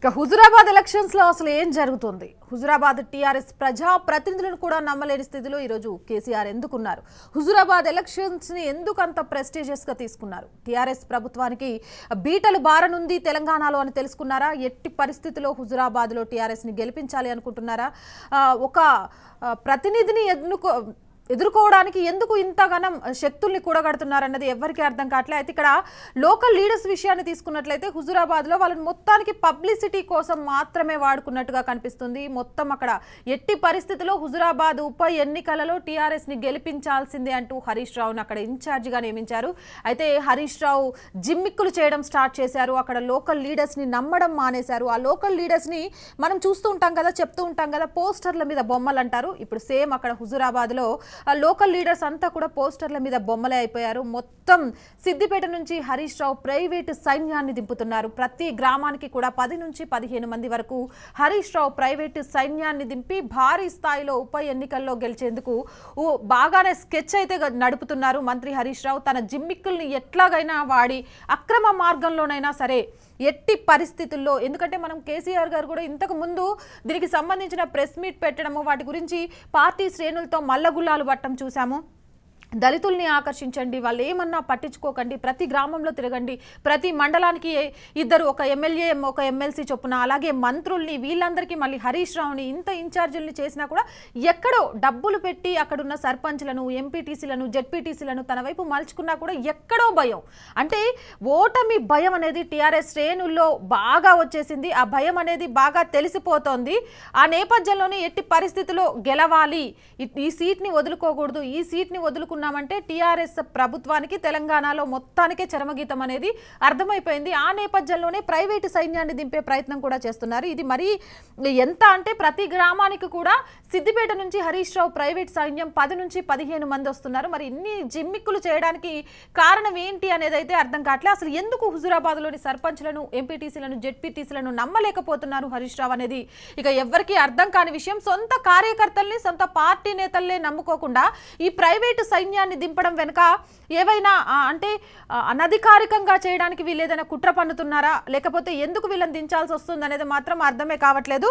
ఇక హుజురాబాద్ ఎలక్షన్స్ లో అసలు ఏం జరుగుతుంది? హుజురాబాద్ టీఆర్ఎస్ ప్రజా ప్రతినిధులను కూడా నమ్మలేని స్థితిలో ఈ రోజు కేసీఆర్ ఎందుకున్నారు? హుజురాబాద్ ఎలక్షన్స్ ని ఎందుకు అంత ప్రెస్టీజియస్ గా తీసుకున్నారు? టీఆర్ఎస్ ప్రభుత్వానికి బీటలు బారనుంది తెలంగాణలో అని తెలుసుకున్నారా? ఎట్టి పరిస్థితిలో హుజురాబాద్ లో టీఆర్ఎస్ ని గెలిపించాలి అనుకుంటున్నారా? ఒక ప్రతినిధిని ఎదుర్కోవడానికి ఎందుకు ఇంతగానం శక్తుల్ని కూడగడుతున్నారన్నది ఎవరికి అర్థం కావట్లేదు. అయితే ఇక్కడ లోకల్ లీడర్స్ విషయాన్ని తీసుకున్నట్లయితే హుజురాబాద్లో వాళ్ళని మొత్తానికి పబ్లిసిటీ కోసం మాత్రమే వాడుకున్నట్టుగా కనిపిస్తుంది. మొత్తం అక్కడ ఎట్టి పరిస్థితిలో హుజురాబాద్ ఉప ఎన్నికలలో టీఆర్ఎస్ని గెలిపించాల్సిందే అంటూ హరీష్ రావుని అక్కడ ఇన్ఛార్జిగా నియమించారు. అయితే హరీష్ రావు జిమ్మిక్కులు చేయడం స్టార్ట్ చేశారు. అక్కడ లోకల్ లీడర్స్ని నమ్మడం మానేశారు. ఆ లోకల్ లీడర్స్ని మనం చూస్తూ ఉంటాం కదా, చెప్తూ ఉంటాం కదా, పోస్టర్ల మీద బొమ్మలు అంటారు. ఇప్పుడు సేమ్ అక్కడ హుజురాబాద్లో లోకల్ లీడర్స్ అంతా కూడా పోస్టర్ల మీద బొమ్మలే అయిపోయారు. మొత్తం సిద్దిపేట నుంచి హరీష్ రావు ప్రైవేటు సైన్యాన్ని దింపుతున్నారు. ప్రతి గ్రామానికి కూడా 10 నుంచి 15 మంది వరకు హరీష్ రావు ప్రైవేటు సైన్యాన్ని దింపి భారీ స్థాయిలో ఉప ఎన్నికల్లో గెలిచేందుకు బాగానే స్కెచ్ అయితే నడుపుతున్నారు మంత్రి హరీష్ రావు. తన జిమ్మిక్కుల్ని ఎట్లాగైనా వాడి అక్రమ మార్గంలోనైనా సరే ఎట్టి పరిస్థితుల్లో, ఎందుకంటే మనం కేసీఆర్ గారు కూడా ఇంతకు ముందు దీనికి సంబంధించిన ప్రెస్ మీట్ పెట్టడము, వాటి గురించి పార్టీ శ్రేణులతో మల్లగుల్లాలు పట్టడం చూసాము. దళితుల్ని ఆకర్షించండి, వాళ్ళు ఏమన్నా పట్టించుకోకండి, ప్రతి గ్రామంలో తిరగండి, ప్రతి మండలానికి ఇద్దరు, ఒక ఎమ్మెల్యే ఒక ఎమ్మెల్సీ చొప్పున, అలాగే మంత్రుల్ని, వీళ్ళందరికీ మళ్ళీ హరీష్ రావుని ఇంత ఇన్ఛార్జీల్ని చేసినా కూడా ఎక్కడో డబ్బులు పెట్టి అక్కడున్న సర్పంచ్లను, ఎంపీటీసీలను, జెడ్పీటీసీలను తన వైపు మలుచుకున్నా కూడా ఎక్కడో భయం, అంటే ఓటమి భయం అనేది టీఆర్ఎస్ శ్రేణుల్లో బాగా వచ్చేసింది. ఆ భయం అనేది బాగా తెలిసిపోతోంది. ఆ నేపథ్యంలోనే ఎట్టి పరిస్థితుల్లో గెలవాలి, ఈ సీట్ని వదులుకోకూడదు, ఈ సీట్ని వదులుకున్న అంటే టీఆర్ఎస్ ప్రభుత్వానికి తెలంగాణలో మొత్తానికే చరమగీతం అనేది అర్థమైపోయింది. ఆ నేపథ్యంలోనే ప్రైవేటు సైన్యాన్ని దింపే ప్రయత్నం కూడా చేస్తున్నారు. ఇది మరి ఎంత అంటే ప్రతి గ్రామానికి కూడా సిద్దిపేట నుంచి హరీష్ రావు ప్రైవేట్ సైన్యం 10 నుంచి 15 మంది వస్తున్నారు. మరి ఇన్ని జిమ్మిక్కులు చేయడానికి కారణం ఏంటి అనేది అయితే అర్థం కావట్లేదు. అసలు ఎందుకు హుజురాబాద్లోని సర్పంచ్లను, ఎంపీటీసీలను, జెడ్పీటీసీలను నమ్మలేకపోతున్నారు హరీష్ రావు అనేది ఇక ఎవరికి అర్థం కాని విషయం. సొంత కార్యకర్తల్ని, సొంత పార్టీ నేతల్నే నమ్ముకోకుండా ఈ ప్రైవేటు సైన్యాన్ని దింపడం వెనుక ఏవైనా అంటే అనధికారికంగా చేయడానికి వీళ్ళు ఏదైనా కుట్ర పన్నుతున్నారా, లేకపోతే ఎందుకు వీళ్ళని దించాల్సి వస్తుంది అనేది మాత్రం అర్థమే కావట్లేదు.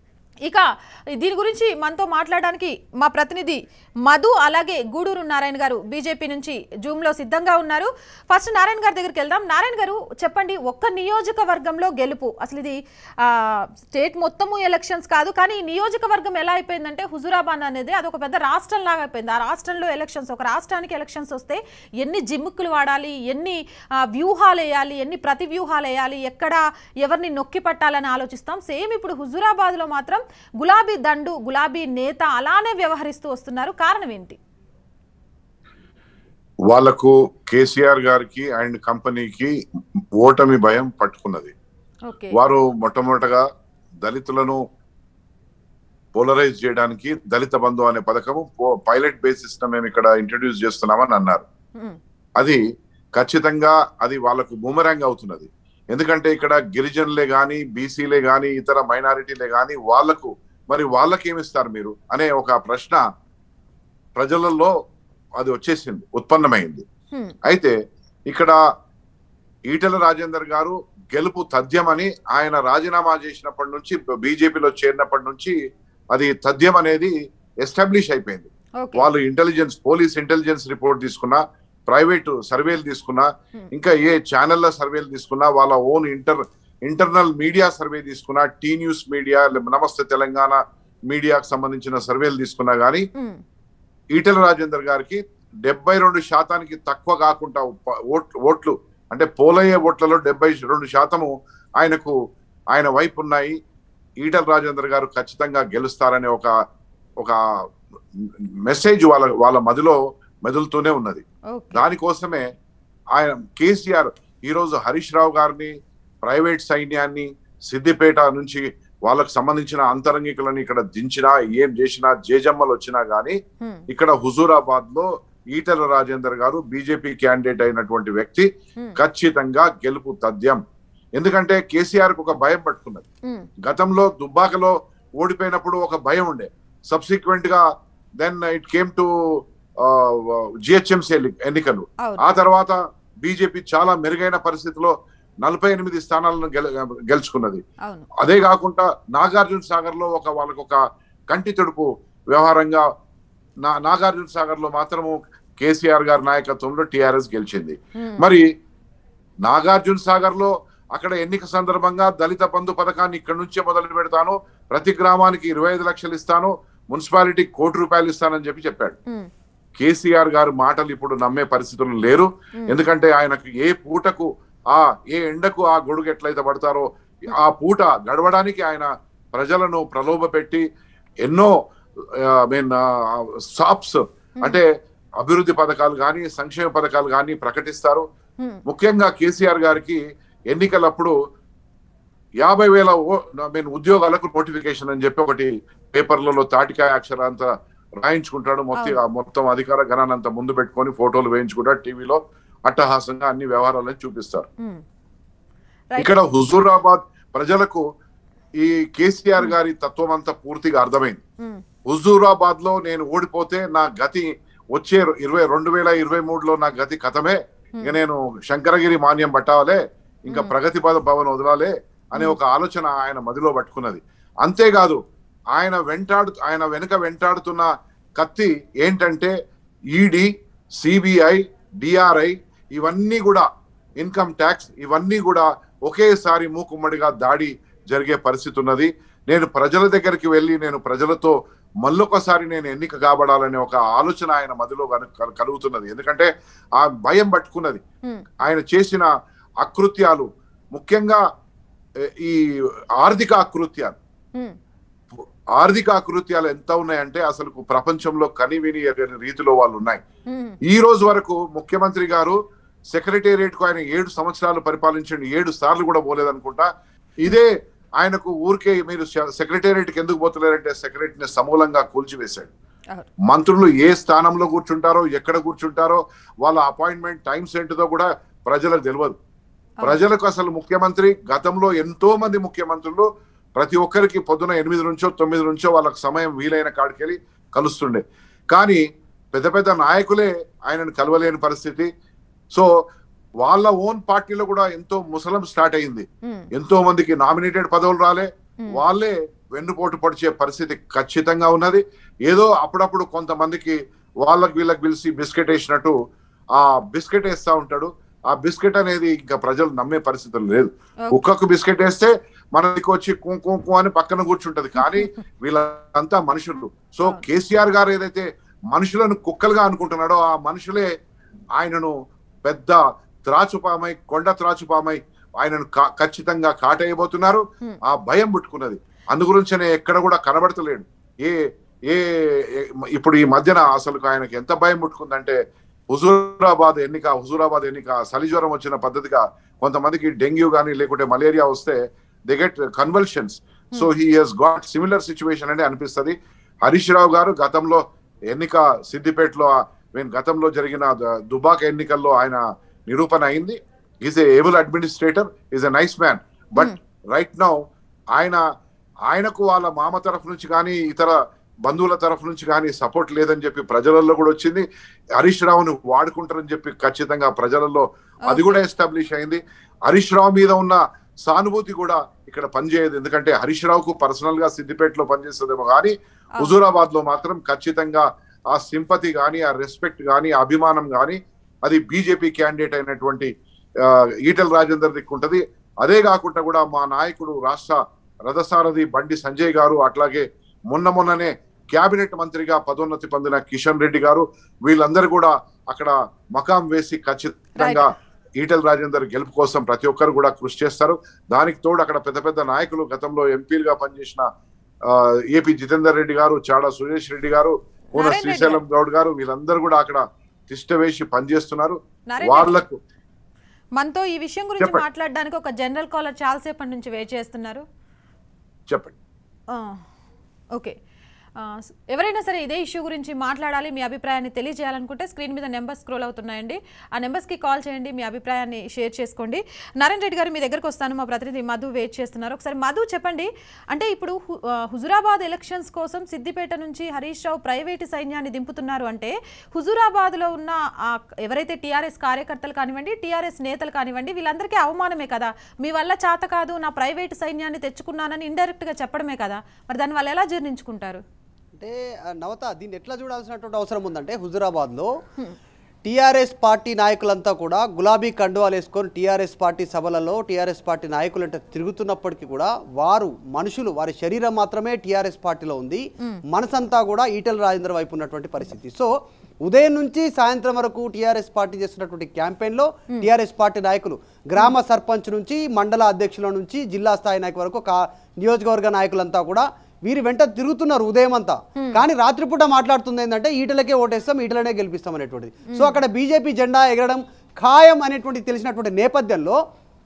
ఇక దీని గురించి మనతో మాట్లాడడానికి మా ప్రతినిధి మధు, అలాగే గూడూరు నారాయణ గారు బీజేపీ నుంచి జూమ్లో సిద్ధంగా ఉన్నారు. ఫస్ట్ నారాయణ గారి దగ్గరికి వెళ్దాం. నారాయణ గారు చెప్పండి, ఒక్క నియోజకవర్గంలో గెలుపు, అసలు ఇది స్టేట్ మొత్తము ఎలక్షన్స్ కాదు, కానీ ఈ నియోజకవర్గం ఎలా అయిపోయిందంటే హుజురాబాద్ అనేది అదొక పెద్ద రాష్ట్రం లాగా అయిపోయింది. ఆ రాష్ట్రంలో ఎలక్షన్స్, ఒక రాష్ట్రానికి ఎలక్షన్స్ వస్తే ఎన్ని జిమ్ముక్కులు వాడాలి, ఎన్ని వ్యూహాలు వేయాలి, ఎన్ని ప్రతి వ్యూహాలు వేయాలి, ఎక్కడ ఎవరిని నొక్కి పట్టాలని ఆలోచిస్తాం. సేమ్ ఇప్పుడు హుజురాబాద్లో మాత్రం గులాబీ దండు, గులాబీ నేత అలానే వ్యవహరిస్తూ వస్తున్నారు. కారణం ఏంటి? వాళ్లకు కేసీఆర్ గారికి అండ్ కంపెనీకి ఓటమి భయం పట్టుకున్నది. వారు మొట్టమొదటగా దళితులను పోలరైజ్ చేయడానికి దళిత బంధు అనే పథకం పైలట్ బేసిస్ మేము ఇక్కడ ఇంట్రడ్యూస్ చేస్తున్నామని అన్నారు. అది ఖచ్చితంగా అది వాళ్ళకు బూమరాంగ్ అవుతున్నది. ఎందుకంటే ఇక్కడ గిరిజనులే గాని, బీసీలే గాని, ఇతర మైనారిటీలే గాని వాళ్ళకేమిస్తారు మీరు అనే ఒక ప్రశ్న ప్రజలలో అది వచ్చేసింది, ఉత్పన్నమైంది. అయితే ఇక్కడ ఈటెల రాజేందర్ గారు గెలుపు తథ్యమని ఆయన రాజీనామా చేసినప్పటి నుంచి, బీజేపీలో చేరినప్పటి నుంచి అది తథ్యం అనేది ఎస్టాబ్లిష్ అయిపోయింది. వాళ్ళు ఇంటెలిజెన్స్, పోలీస్ ఇంటెలిజెన్స్ రిపోర్ట్ తీసుకున్నా, ప్రైవేటు సర్వేలు తీసుకున్నా, ఇంకా ఏ ఛానళ్ళ సర్వేలు తీసుకున్నా, వాళ్ళ ఓన్ ఇంటర్నల్ మీడియా సర్వే తీసుకున్నా, T news media, Namaste Telangana మీడియాకు సంబంధించిన సర్వేలు తీసుకున్నా గానీ ఈటెల రాజేందర్ గారికి 72% తక్కువ కాకుండా ఓట్లు అంటే పోలయ్యే ఓట్లలో 72% ఆయన వైపు ఉన్నాయి. ఈటెల రాజేందర్ గారు ఖచ్చితంగా గెలుస్తారనే ఒక మెసేజ్ వాళ్ళ మదిలో మెదులుతూనే ఉన్నది. దానికోసమే ఆయన కేసీఆర్ ఈరోజు హరీష్ రావు గారిని, ప్రైవేట్ సైన్యాన్ని సిద్దిపేట నుంచి వాళ్ళకు సంబంధించిన అంతరంగికులని ఇక్కడ దించినా, ఏం చేసినా, జేజమ్మలు వచ్చినా గానీ ఇక్కడ హుజూరాబాద్ లో ఈటెల రాజేందర్ గారు బీజేపీ క్యాండిడేట్ అయినటువంటి వ్యక్తి ఖచ్చితంగా గెలుపు తథ్యం. ఎందుకంటే కేసీఆర్ కు ఒక భయం పట్టుకున్నది. గతంలో దుబ్బాకలో ఓడిపోయినప్పుడు ఒక భయం ఉండే. సబ్సిక్వెంట్ గా then it came to GHMC ఎన్నికలు. ఆ తర్వాత బీజేపీ చాలా మెరుగైన పరిస్థితిలో 48 స్థానాలను గెలుచుకున్నది. అదే కాకుండా నాగార్జున సాగర్ లో వాళ్ళకు ఒక కంటి తుడుపు వ్యవహారంగా నాగార్జున సాగర్ లో మాత్రము కేసీఆర్ గారి నాయకత్వంలో టిఆర్ఎస్ గెలిచింది. మరి నాగార్జున సాగర్ లో అక్కడ ఎన్నిక సందర్భంగా దళిత బంధు పథకాన్ని ఇక్కడ నుంచే మొదలు పెడతాను, ప్రతి గ్రామానికి 25 లక్షలు ఇస్తాను, మున్సిపాలిటీకి ₹1 కోటి ఇస్తానని చెప్పాడు. కేసీఆర్ గారు మాటలు ఇప్పుడు నమ్మే పరిస్థితులు లేరు. ఎందుకంటే ఆయనకు ఏ పూటకు ఏ ఎండకు ఆ గొడుగు ఎట్లయితే పడతారో ఆ పూట గడవడానికి ఆయన ప్రజలను ప్రలోభ పెట్టి ఎన్నో సాప్స్ అంటే అభివృద్ధి పథకాలు కానీ సంక్షేమ పథకాలు కానీ ప్రకటిస్తారు. ముఖ్యంగా కేసీఆర్ గారికి ఎన్నికలప్పుడు 50,000 ఉద్యోగాలకు నోటిఫికేషన్ అని చెప్పి ఒకటి పేపర్లలో తాటికాయ అక్షరాంత రాయించుకుంటాడు. మొత్తం అధికార గణానంతా ముందు పెట్టుకొని ఫోటోలు వేయించుకుంటాడు, టీవీలో అట్టహాసంగా అన్ని వ్యవహారాలను చూపిస్తారు. ఇక్కడ హుజూరాబాద్ ప్రజలకు ఈ కేసీఆర్ గారి తత్వం అంతా పూర్తిగా అర్థమైంది. హుజూరాబాద్ లో నేను ఓడిపోతే నా గతి వచ్చే 2023లో నా గతి కథమే, ఇక నేను శంకరగిరి మాన్యం పట్టాలే, ఇంకా ప్రగతి భవన్ వదలాలే అనే ఒక ఆలోచన ఆయన మదిలో పట్టుకున్నది. అంతేకాదు ఆయన వెనుక వెంటాడుతున్న కత్తి ఏంటంటే ఈడీ, సిబిఐ, డిఆర్ఐ ఇవన్నీ కూడా, ఇన్కమ్ ట్యాక్స్ ఇవన్నీ కూడా ఒకేసారి మూకుమ్మడిగా దాడి జరిగే పరిస్థితి ఉన్నది. నేను ప్రజల దగ్గరికి వెళ్ళి నేను ప్రజలతో మళ్ళొకసారి నేను ఎన్నిక కాబడాలనే ఒక ఆలోచన ఆయన మదిలో కలుగుతున్నది. ఎందుకంటే ఆ భయం పట్టుకున్నది. ఆయన చేసిన అకృత్యాలు, ముఖ్యంగా ఈ ఆర్థిక అకృత్యాలు ఎంత ఉన్నాయంటే అసలు ప్రపంచంలో కనివిని రీతిలో వాళ్ళు ఉన్నాయి. ఈ రోజు వరకు ముఖ్యమంత్రి గారు సెక్రటేరియట్ కు ఆయన 7 సంవత్సరాలు పరిపాలించండి, 7 సార్లు కూడా పోలేదనుకుంటా. ఇదే ఆయనకు ఊరికే మీరు సెక్రటేరియట్ కి ఎందుకు పోతలేరంటే సెక్రటరీని సమూలంగా కూల్చివేశాడు. మంత్రులు ఏ స్థానంలో కూర్చుంటారో, ఎక్కడ కూర్చుంటారో, వాళ్ళ అపాయింట్మెంట్ టైమ్స్ ఏంటిదో కూడా ప్రజలకు తెలియదు. ప్రజలకు అసలు ముఖ్యమంత్రి, గతంలో ఎంతో మంది ముఖ్యమంత్రులు ప్రతి ఒక్కరికి పొద్దున 8 నుంచో 9 నుంచో వాళ్ళకి సమయం వీలైన కాడికెళ్ళి కలుస్తుండే. కానీ పెద్ద పెద్ద నాయకులే ఆయనను కలవలేని పరిస్థితి. సో వాళ్ళ ఓన్ పార్టీలో కూడా ఎంతో ముసలం స్టార్ట్ అయింది. ఎంతో మందికి నామినేటెడ్ పదవులు రాలే, వాళ్ళే వెన్నుపోటు పొడిచే పరిస్థితి ఖచ్చితంగా ఉన్నది. ఏదో అప్పుడప్పుడు కొంతమందికి వాళ్ళకి వీళ్ళకి పిలిచి బిస్కెట్ వేసినట్టు ఆ బిస్కెట్ వేస్తా ఉంటాడు. ఆ బిస్కెట్ అనేది ఇంకా ప్రజలు నమ్మే పరిస్థితులు లేదు. కుక్కకు బిస్కెట్ వేస్తే మనకి వచ్చి కుంకు అని పక్కన కూర్చుంటది, కానీ వీళ్ళంతా మనుషులు. సో కేసీఆర్ గారు ఏదైతే మనుషులను కుక్కలుగా అనుకుంటున్నాడో ఆ మనుషులే ఆయనను పెద్ద త్రాచుపామై, కొండ త్రాచుపామై ఆయనను ఖచ్చితంగా కాటేయబోతున్నారు. ఆ భయం పుట్టుకున్నది. అందుగురించనే ఎక్కడ కూడా కనబడతలేడు. ఇప్పుడు ఈ మధ్యన అసలు ఆయనకి ఎంత భయం పుట్టుకుందంటే హుజూరాబాద్ ఎన్నిక చలిజ్వరం వచ్చిన పద్ధతిగా కొంతమందికి డెంగ్యూ కానీ లేకుంటే మలేరియా వస్తే they get convulsions. So he has got similar situation అని అనిపిస్తుంది. హరీష్ రావు గారు గతంలో ఎన్నిక సిద్దిపేటలో గతంలో జరిగిన దుబాక ఎన్నికల్లో ఆయన నిరూపణ అయింది. Is a able administrator, is a nice man. But right now ఆయనకు వాళ్ళ మామ తరఫు నుంచి కానీ ఇతర బంధువుల తరఫు నుంచి కానీ సపోర్ట్ లేదని చెప్పి ప్రజలలో కూడా వచ్చింది. హరీష్ రావును వాడుకుంటారని చెప్పి ఖచ్చితంగా ప్రజలలో అది కూడా ఎస్టాబ్లిష్ అయింది. హరీష్ రావు మీద ఉన్న సానుభూతి కూడా ఇక్కడ పనిచేయదు. ఎందుకంటే హరీష్ రావుకు పర్సనల్ గా సిద్దిపేటలో పనిచేస్తుందేమో కానీ హుజూరాబాద్ లో మాత్రం ఖచ్చితంగా ఆ సింపతి కానీ, ఆ రెస్పెక్ట్ కానీ, ఆ అభిమానం కానీ అది బీజేపీ క్యాండిడేట్ అయినటువంటి ఈటెల రాజేందర్ దిక్కుంటది. అదే కాకుండా కూడా మా నాయకుడు రాష్ట్ర రథసారథి బండి సంజయ్ గారు, అట్లాగే మొన్ననే క్యాబినెట్ మంత్రిగా పదోన్నతి పొందిన కిషన్ రెడ్డి గారు, వీళ్ళందరూ కూడా అక్కడ మకాం వేసి ఖచ్చితంగా ఈటెల రాజేందర్ గెలుపు కోసం ప్రతి ఒక్కరు కూడా కృషి చేస్తారు. దానికి తోడు అక్కడ పెద్ద పెద్ద నాయకులు, గతంలో ఎంపీలుగా పనిచేసిన ఏపీ జితేందర్ రెడ్డి గారు, చాడా సురేష్ రెడ్డి గారు, పూన శ్రీశైలం గౌడ్ గారు, వీళ్ళందరూ కూడా అక్కడ తిష్ట వేసి పనిచేస్తున్నారు. వాళ్ళకు మనతో ఈ విషయం గురించి మాట్లాడడానికి ఒక జనరల్ కాలర్ చాలాసేపటి నుంచి వెయిట్ చేస్తున్నారు. చెప్పండి. ఓకే, ఎవరైనా సరే ఇదే ఇష్యూ గురించి మాట్లాడాలి, మీ అభిప్రాయాన్ని తెలియజేయాలనుకుంటే స్క్రీన్ మీద నెంబర్ స్క్రోల్ అవుతున్నాయండి, ఆ నెంబర్స్కి కాల్ చేయండి, మీ అభిప్రాయాన్ని షేర్ చేసుకోండి. నారాయణ రెడ్డి గారు మీ దగ్గరకు వస్తాను, మా ప్రతినిధి మధు వెయిట్ చేస్తున్నారు. ఒకసారి మధు చెప్పండి, అంటే ఇప్పుడు హుజురాబాద్ ఎలక్షన్స్ కోసం సిద్దిపేట నుంచి హరీష్ రావు ప్రైవేటు సైన్యాన్ని దింపుతున్నారు అంటే హుజురాబాద్లో ఉన్న ఎవరైతే టీఆర్ఎస్ కార్యకర్తలు కానివ్వండి, టీఆర్ఎస్ నేతలు కానివ్వండి, వీళ్ళందరికీ అవమానమే కదా. మీ వల్ల చేత కాదు, నా ప్రైవేటు సైన్యాన్ని తెచ్చుకున్నానని ఇండైరెక్ట్గా చెప్పడమే కదా. మరి దాన్ని వాళ్ళు ఎలా జీర్ణించుకుంటారు? అంటే నవత దీన్ని ఎట్లా చూడాల్సినటువంటి అవసరం ఉందంటే, హుజురాబాద్లో టీఆర్ఎస్ పార్టీ నాయకులంతా కూడా గులాబీ కండువాలు వేసుకొని టీఆర్ఎస్ పార్టీ సభలలో టీఆర్ఎస్ పార్టీ నాయకులు అంటే తిరుగుతున్నప్పటికీ కూడా వారు మనుషులు, వారి శరీరం మాత్రమే టీఆర్ఎస్ పార్టీలో ఉంది, మనసంతా కూడా ఈటెల రాజేందర్ వైపు ఉన్నటువంటి పరిస్థితి. సో ఉదయం నుంచి సాయంత్రం వరకు టీఆర్ఎస్ పార్టీ చేస్తున్నటువంటి క్యాంపెయిన్లో టీఆర్ఎస్ పార్టీ నాయకులు గ్రామ సర్పంచ్ నుంచి మండల అధ్యక్షుల నుంచి జిల్లా స్థాయి నాయకుల వరకు నియోజకవర్గ నాయకులంతా కూడా వీరి వెంట తిరుగుతున్నారు ఉదయం అంతా. కానీ రాత్రిపూట మాట్లాడుతుంది ఏంటంటే ఈటలకే ఓటేస్తాం, ఈటలనే గెలిపిస్తాం అనేటువంటిది. సో అక్కడ బీజేపీ జెండా ఎగరడం ఖాయం అనేటువంటి తెలిసినటువంటి నేపథ్యంలో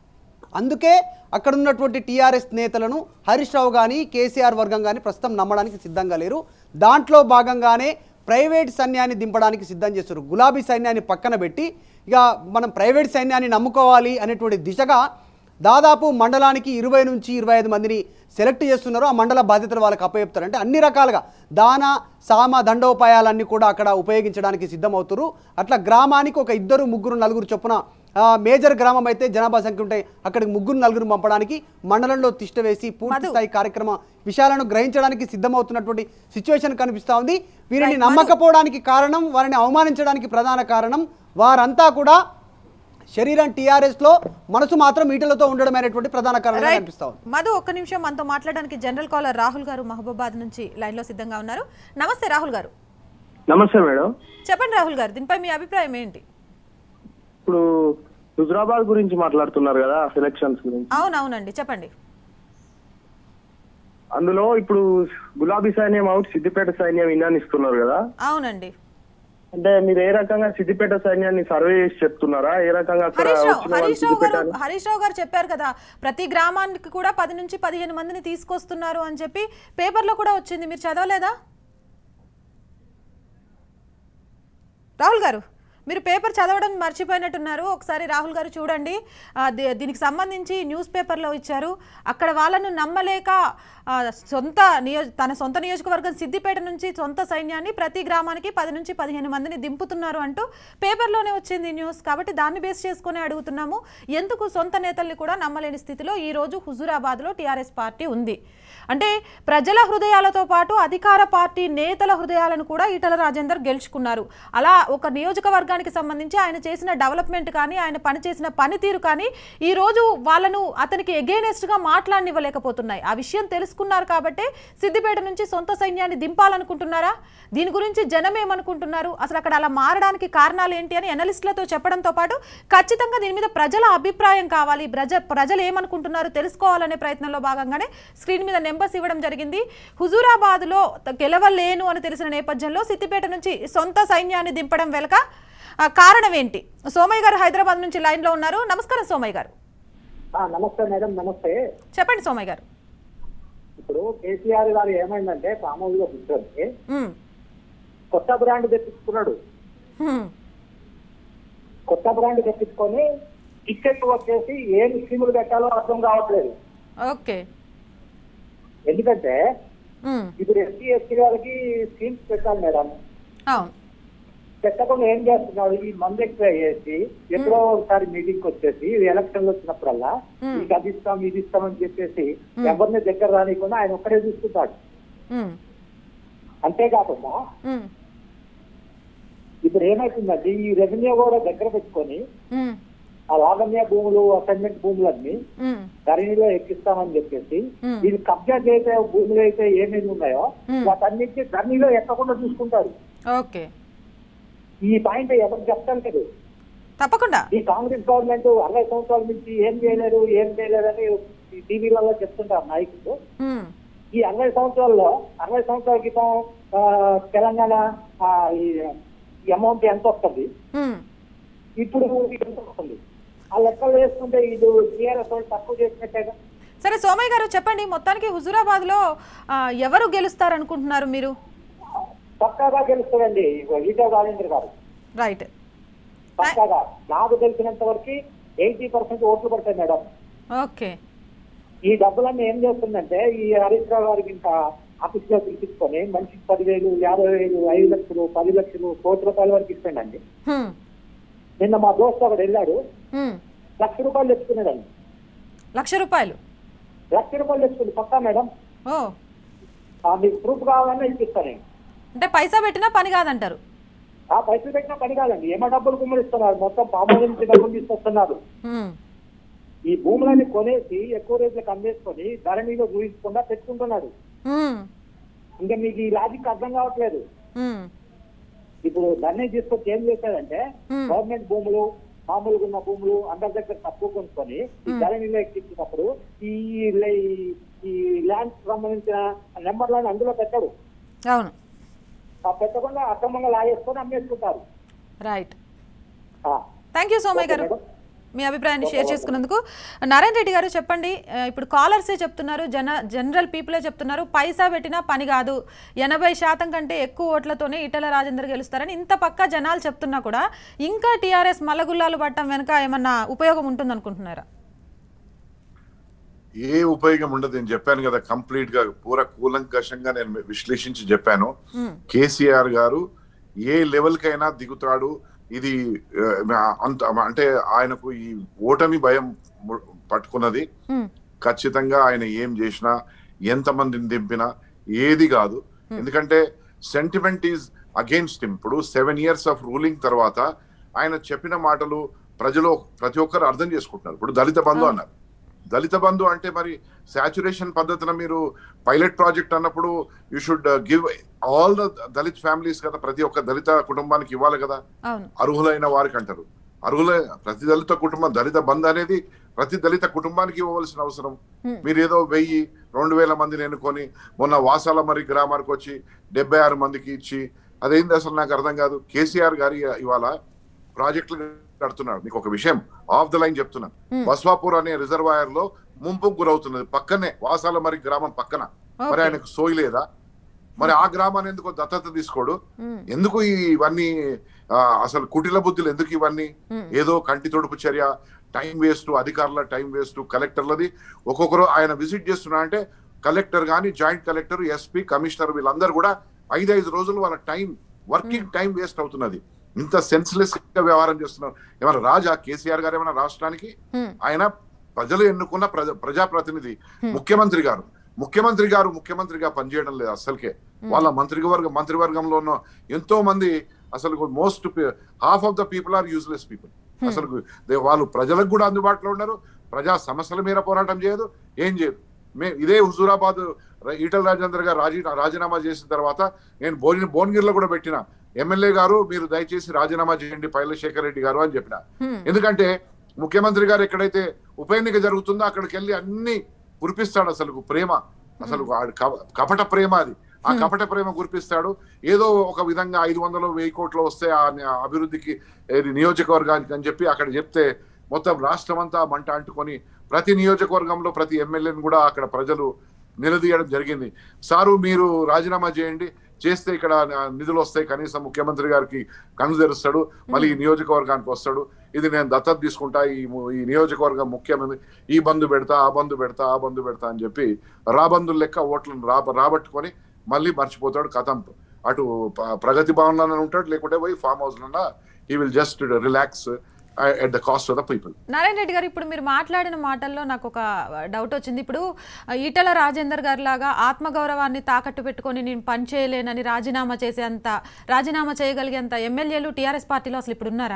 అందుకే అక్కడ ఉన్నటువంటి టీఆర్ఎస్ నేతలను హరీష్ రావు కానీ కేసీఆర్ వర్గం కానీ ప్రస్తుతం నమ్మడానికి సిద్ధంగా లేరు. దాంట్లో భాగంగానే ప్రైవేట్ సైన్యాన్ని దింపడానికి సిద్ధం చేస్తారు. గులాబీ సైన్యాన్ని పక్కన పెట్టి ఇక మనం ప్రైవేట్ సైన్యాన్ని నమ్ముకోవాలి అనేటువంటి దిశగా దాదాపు మండలానికి 20 నుంచి 25 మందిని సెలెక్ట్ చేస్తున్నారు. ఆ మండల బాధ్యతలు వాళ్ళకి అప్పచెప్తారు. అంటే అన్ని రకాలుగా దాన సామ దండోపాయాలన్నీ కూడా అక్కడ ఉపయోగించడానికి సిద్ధమవుతారు. అట్లా గ్రామానికి ఒక 2, 3, 4 చొప్పున మేజర్ గ్రామం అయితే జనాభా సంఖ్య ఉంటాయి, అక్కడికి 3, 4 పంపడానికి మండలంలో తిష్ట వేసి పూర్తి స్థాయి కార్యక్రమ విషయాలను గ్రహించడానికి సిద్ధమవుతున్నటువంటి సిచ్యువేషన్ కనిపిస్తూ ఉంది. వీరిని నమ్మకపోవడానికి కారణం, వారిని అవమానించడానికి ప్రధాన కారణం వారంతా కూడా శరీరం టీఆర్ఎస్ లో మనసు మాత్రం ఈటలతో ఉండడం అనేటువంటి ప్రధాన కారణంగా కనిపిస్తాం. మధు ఒక్క నిమిషం మనతో మాట్లాడడానికి జనరల్ కాలర్ రాహుల్ గారు మహబూబాద్ నుంచి లైన్ లో సిద్ధంగా ఉన్నారు. నమస్తే రాహుల్ గారు. నమస్తే మేడం. చెప్పండి రాహుల్ గారు, దీనిపై మీ అభిప్రాయం ఏంటి? ఇప్పుడు హుజురాబాద్ గురించి మాట్లాడుతున్నారు కదా, ఎలక్షన్స్ గురించి. అవునవునండి, చెప్పండి. అందులో ఇప్పుడు గులాబీ సైన్యం అవుట్, సిద్దిపేట సైన్యం ఇన్నాన్ని ఇస్తున్నారు కదా. అవునండి. అంటే మీరు ఏ రకంగా సిద్దిపేట సైన్యాన్ని సర్వే చేసి చెప్తున్నారా? ఏ రకంగా హరీష్ రావు గారు చెప్పారు కదా, ప్రతి గ్రామానికి కూడా 10 నుంచి 15 మందిని తీసుకొస్తున్నారు అని చెప్పి పేపర్లో కూడా వచ్చింది. మీరు చదవలేదా రాహుల్ గారు? మీరు పేపర్ చదవడం మర్చిపోయినట్టున్నారు. ఒకసారి రాహుల్ గారు చూడండి, దీనికి సంబంధించి న్యూస్ పేపర్లో ఇచ్చారు. అక్కడ వాళ్ళను నమ్మలేక తన సొంత నియోజకవర్గం సిద్దిపేట నుంచి సొంత సైన్యాన్ని ప్రతి గ్రామానికి 10 నుంచి 15 మందిని దింపుతున్నారు అంటూ పేపర్లోనే వచ్చింది న్యూస్. కాబట్టి దాన్ని బేస్ చేసుకుని అడుగుతున్నాము, ఎందుకు సొంత నేతల్ని కూడా నమ్మలేని స్థితిలో ఈరోజు హుజురాబాద్లో టీఆర్ఎస్ పార్టీ ఉంది అంటే ప్రజల హృదయాలతో పాటు అధికార పార్టీ నేతల హృదయాలను కూడా ఈటల రాజేందర్ గెలుచుకున్నారు. అలా ఒక నియోజకవర్గానికి సంబంధించి ఆయన చేసిన డెవలప్మెంట్ కానీ, ఆయన పనిచేసిన పనితీరు కానీ ఈరోజు వాళ్ళను అతనికి ఎగెయినెస్ట్గా మాట్లాడనివ్వలేకపోతున్నాయి. ఆ విషయం తెలుసుకున్నారు కాబట్టి సిద్దిపేట నుంచి సొంత సైన్యాన్ని దింపాలనుకుంటున్నారా? దీని గురించి జనం ఏమనుకుంటున్నారు? అసలు అక్కడ అలా మారడానికి కారణాలు ఏంటి అని ఎనలిస్టులతో చెప్పడంతో పాటు ఖచ్చితంగా దీని మీద ప్రజల అభిప్రాయం కావాలి, ప్రజలు ఏమనుకుంటున్నారు తెలుసుకోవాలనే ప్రయత్నంలో భాగంగానే స్క్రీన్ మీద నెంబర్స్ ఇవ్వడం జరిగింది. హుజూరాబాద్లో గెలవలేను అని తెలిసిన నేపథ్యంలో సిద్దిపేట నుంచి సొంత సైన్యాన్ని దింపడం వెనుక కారణం ఏంటి? సోమయ్య గారు హైదరాబాద్ నుంచి లైన్ లో ఉన్నారు. నమస్కారం సోమయ్య గారు. నమస్తే మేడం. నమస్తే. చెప్పండి సోమయ్య గారు. ఇప్పుడు కేసీఆర్ గారు ఏమైందంటే మామూలుగా కూర్చొని కొత్త బ్రాండ్ తెప్పించుకున్నాడు. కొత్త బ్రాండ్ తెప్పించుకొని టికెట్ వచ్చేసి ఏం స్కీములు పెట్టాలో అర్థం కావట్లేదు. ఓకే. ఎందుకంటే ఇప్పుడు ఎస్సీ ఎస్టీ గారికి స్కీమ్స్ పెట్టాలి మేడం. పెట్టకుండా ఏం చేస్తున్నాడు, ఈ మందు ఎక్కువ చేసి ఎప్పుడో ఒకసారి మీటింగ్ వచ్చేసి ఎలక్షన్లు వచ్చినప్పుడల్లా మీకు అది ఇస్తాం ఇది ఇస్తామని చెప్పేసి ఎవరిని దగ్గర రానికుండా ఆయన ఒక్కడే చూసుకుంటాడు. అంతేకాకుండా ఇప్పుడు ఏమైతుందంటే ఈ రెవెన్యూ కూడా దగ్గర పెట్టుకొని ఆ లాగమ్య భూములు, అసైన్మెంట్ భూములన్నీ ధరణిలో ఎక్కిస్తామని చెప్పేసి ఇది కబ్జా చేసే భూములు అయితే ఏమేమి ఉన్నాయో వాటన్నిటి ధరణిలో ఎక్కకుండా చూసుకుంటారు. ఓకే. ఈ పాయింట్ ఎవరికి చెప్తాను. తప్పకుండా ఈ కాంగ్రెస్ గవర్నమెంట్ 60 సంవత్సరాల నుంచి ఏం చేయలేదని టీవీలలో చెప్తుంటారు నాయకులు. ఈ 60 సంవత్సరాల క్రితం తెలంగాణ ఈ అమౌంట్ ఎంత వస్తుంది, ఇప్పుడు ఎంత వస్తుంది, ఆ లెక్కలు వేసుకుంటే ఇది టీఆర్ఎస్ తక్కువ చేసినట్టేగా. సరే సోమయ్య గారు చెప్పండి, మొత్తానికి హుజూరాబాద్ లో ఎవరు గెలుస్తారు అనుకుంటున్నారు మీరు? పక్కాగా గెలుస్తారండి ఈటల రాజేందర్ గారు. రైట్, పక్కాగా నాకు తెలిసినంత వరకు 80% ఓట్లు పడతాయి మేడం. ఓకే. ఈ డబ్బులన్నీ ఏం చేస్తుందంటే ఈ హరీష్ రావు గారికి ఇంకా ఆఫీస్ లో పిలిపించుకొని మనిషికి 10,000, 50,000, 5 లక్షలు, 10 లక్షలు, కోటి రూపాయల వరకు ఇస్తాడండి. నిన్న మా దోస్తు ఒకడు వెళ్ళాడు, ₹1,00,000 తెచ్చుకున్నాడండి. ₹1,00,000? ₹1,00,000 తెచ్చుకుంది పక్కా మేడం. మీకు ప్రూఫ్ కావాలన్నా ఇప్పిస్తాను. అంటే పైసా పెట్టినా పని కాదంటారు? పైసలు పెట్టినా పని కాదండి. ఏమో డబ్బులు కుమ్మరిస్తున్నారు, మొత్తం పాము నుంచి డబ్బులు తీసుకొస్తున్నారు. ఈ భూములన్నీ కొనేసి ఎక్కువ రేట్లకు అమ్మేసుకొని ధరణిలో చూపించకుండా తెచ్చుకుంటున్నాడు. ఇంకా మీకు ఈ లాజిక్ అర్థం కావట్లేదు. ఇప్పుడు ధరణి తీసుకొచ్చి ఏం చేశాడంటే గవర్నమెంట్ భూములు, మామూలుగా ఉన్న భూములు అందరి దగ్గర తక్కువ కొనుక్కొని ఈ ధరణిలో ఎక్కించినప్పుడు ఈ ల్యాండ్ సంబంధించిన నెంబర్లను అందులో పెట్టాడు. అవును, పెట్టకుండా అక్రమంగా లాగేసుకొని అమ్మేసుకుంటారు. Right, thank you Somaiah garu మీ అభిప్రాయాన్ని షేర్ చేసుకున్నందుకు. నారాయణ రెడ్డి గారు చెప్పండి, ఇప్పుడు కాలర్సే చెప్తున్నారు, జనరల్ పీపులే చెప్తున్నారు పైసా పెట్టినా పని కాదు, 80% కంటే ఎక్కువ ఓట్లతోనే ఈటల రాజేందర్ గెలుస్తారని ఇంత పక్కా జనాలు చెప్తున్నా కూడా ఇంకా టీఆర్ఎస్ మల్లగుల్లాలు పట్టడం వెనక ఏమన్నా ఉపయోగం ఉంటుంది అనుకుంటున్నారా? ఏ ఉపయోగం ఉండదు. నేను చెప్పాను కదా, కంప్లీట్ గా కూలంకషంగా నేను విశ్లేషించి చెప్పాను. కేసీఆర్ గారు ఏ లెవెల్ కైనా దిగుతాడు. ఇది అంత అంటే ఆయనకు ఈ ఓటమి భయం పట్టుకున్నది. ఖచ్చితంగా ఆయన ఏం చేసినా, ఎంతమందిని దింపినా ఏది కాదు. ఎందుకంటే సెంటిమెంట్ ఈజ్ అగేన్స్ట్ హిమ్. ఇప్పుడు 7 years ఆఫ్ రూలింగ్ తర్వాత ఆయన చెప్పిన మాటలు ప్రజలు ప్రతి ఒక్కరు అర్థం చేసుకుంటున్నారు. ఇప్పుడు దళిత బంధు అన్నారు. దళిత బంధు అంటే మరి సాచురేషన్ పద్ధతిన మీరు పైలట్ ప్రాజెక్ట్ అన్నప్పుడు you should give all the Dalit families కదా, ప్రతి ఒక్క దళిత కుటుంబానికి ఇవ్వాలి కదా, అర్హులైన వారికి అంటారు. ప్రతి దళిత కుటుంబం, దళిత బంధు అనేది ప్రతి దళిత కుటుంబానికి ఇవ్వవలసిన అవసరం. మీరు ఏదో 1000-2000 మందిని ఎన్నుకొని మొన్న వాసాల మరి గ్రామానికి వచ్చి 76 మందికి ఇచ్చి అదేంది అసలు నాకు అర్థం కాదు. కేసీఆర్ గారి ఇవాళ ప్రాజెక్టులు కడుతున్నాడు. మీకు ఒక విషయం ఆఫ్ ద లైన్ చెప్తున్నాను. బస్వాపూర్ అనే రిజర్వాయర్ లో ముంపుకు గురవుతున్నది, పక్కనే వాసాల మరి గ్రామం పక్కన. మరి ఆయనకు సోయి లేదా? మరి ఆ గ్రామాన్ని ఎందుకు దత్తత తీసుకోడు? ఎందుకు ఇవన్నీ అసలు కుటిల బుద్ధులు ఎందుకు ఇవన్నీ? ఏదో కంటి తొడుపు చర్య, టైం వేస్ట్, అధికారుల టైం వేస్ట్, కలెక్టర్లది. ఒక్కొక్కరు ఆయన విజిట్ చేస్తున్నా అంటే కలెక్టర్ గాని, జాయింట్ కలెక్టర్, ఎస్పీ, కమిషనర్ వీళ్ళందరూ కూడా 5-5 రోజులు వాళ్ళ టైం, వర్కింగ్ టైం వేస్ట్ అవుతున్నది. ఇంత సెన్స్లెస్ గా వ్యవహారం చేస్తున్నారు. ఏమైనా రాజా కేసీఆర్ గారు ఏమైనా రాష్ట్రానికి? ఆయన ప్రజలు ఎన్నుకున్న ప్రజాప్రతినిధి. ముఖ్యమంత్రిగా పనిచేయడం లేదు అసలుకే. వాళ్ళ మంత్రివర్గంలో ఉన్న ఎంతో మంది అసలు most half of the people are useless people. అసలు వాళ్ళు ప్రజలకు కూడా అందుబాటులో ఉన్నారు, ప్రజా సమస్యల మీద పోరాటం చేయదు, ఏం చేయదు. ఇదే హుజూరాబాద్ ఈటల రాజేందర్ గారు రాజీనామా చేసిన తర్వాత నేను భువనగిరిలో కూడా పెట్టిన, ఎమ్మెల్యే గారు మీరు దయచేసి రాజీనామా చేయండి పైలశేఖర్ రెడ్డి గారు అని చెప్పిన. ఎందుకంటే ముఖ్యమంత్రి గారు ఎక్కడైతే ఉప ఎన్నిక జరుగుతుందో అక్కడికి వెళ్ళి అన్ని కురిపిస్తాడు. అసలు ప్రేమ, అసలు కపట ప్రేమ అది. ఆ కపట ప్రేమ కురిపిస్తాడు. ఏదో ఒక విధంగా 500-1000 కోట్లు వస్తే ఆ అభివృద్ధికి నియోజకవర్గానికి అని చెప్పి అక్కడ చెప్తే మొత్తం రాష్ట్రం అంతా మంట అంటుకొని ప్రతి నియోజకవర్గంలో ప్రతి ఎమ్మెల్యేని కూడా అక్కడ ప్రజలు నిలదీయడం జరిగింది. సారు మీరు రాజీనామా చేయండి, చేస్తే ఇక్కడ నిధులు వస్తాయి, కనీసం ముఖ్యమంత్రి గారికి కన్ను తెరుస్తాడు, మళ్ళీ ఈ నియోజకవర్గానికి వస్తాడు, ఇది నేను దత్తత తీసుకుంటా, ఈ నియోజకవర్గం ముఖ్యమంత్రి, ఈ బంధు పెడతా, ఆ బంధు పెడతా అని చెప్పి రాబంధుల లెక్క ఓట్లను రాబట్టుకొని మళ్ళీ మర్చిపోతాడు. కథం అటు ప్రగతి భవన్లోనే ఉంటాడు, లేకుంటే పోయి ఫామ్ హౌస్ లోనా he will just relax at the cost of the people. Narayana Reddy garu, ఇప్పుడు మీరు మాట్లాడిన మాటల్లో నాకు ఒక డౌట్ వచ్చింది. ఇప్పుడు ఈటల రాజేందర్ గారి లాగా ఆత్మగౌరవాన్ని తాకట్టు పెట్టుకొని నేను పని చేయలేనని రాజీనామా చేయగలిగేంత ఎమ్మెల్యేలు టీఆర్ఎస్ పార్టీలో అసలు ఇప్పుడు ఉన్నారా?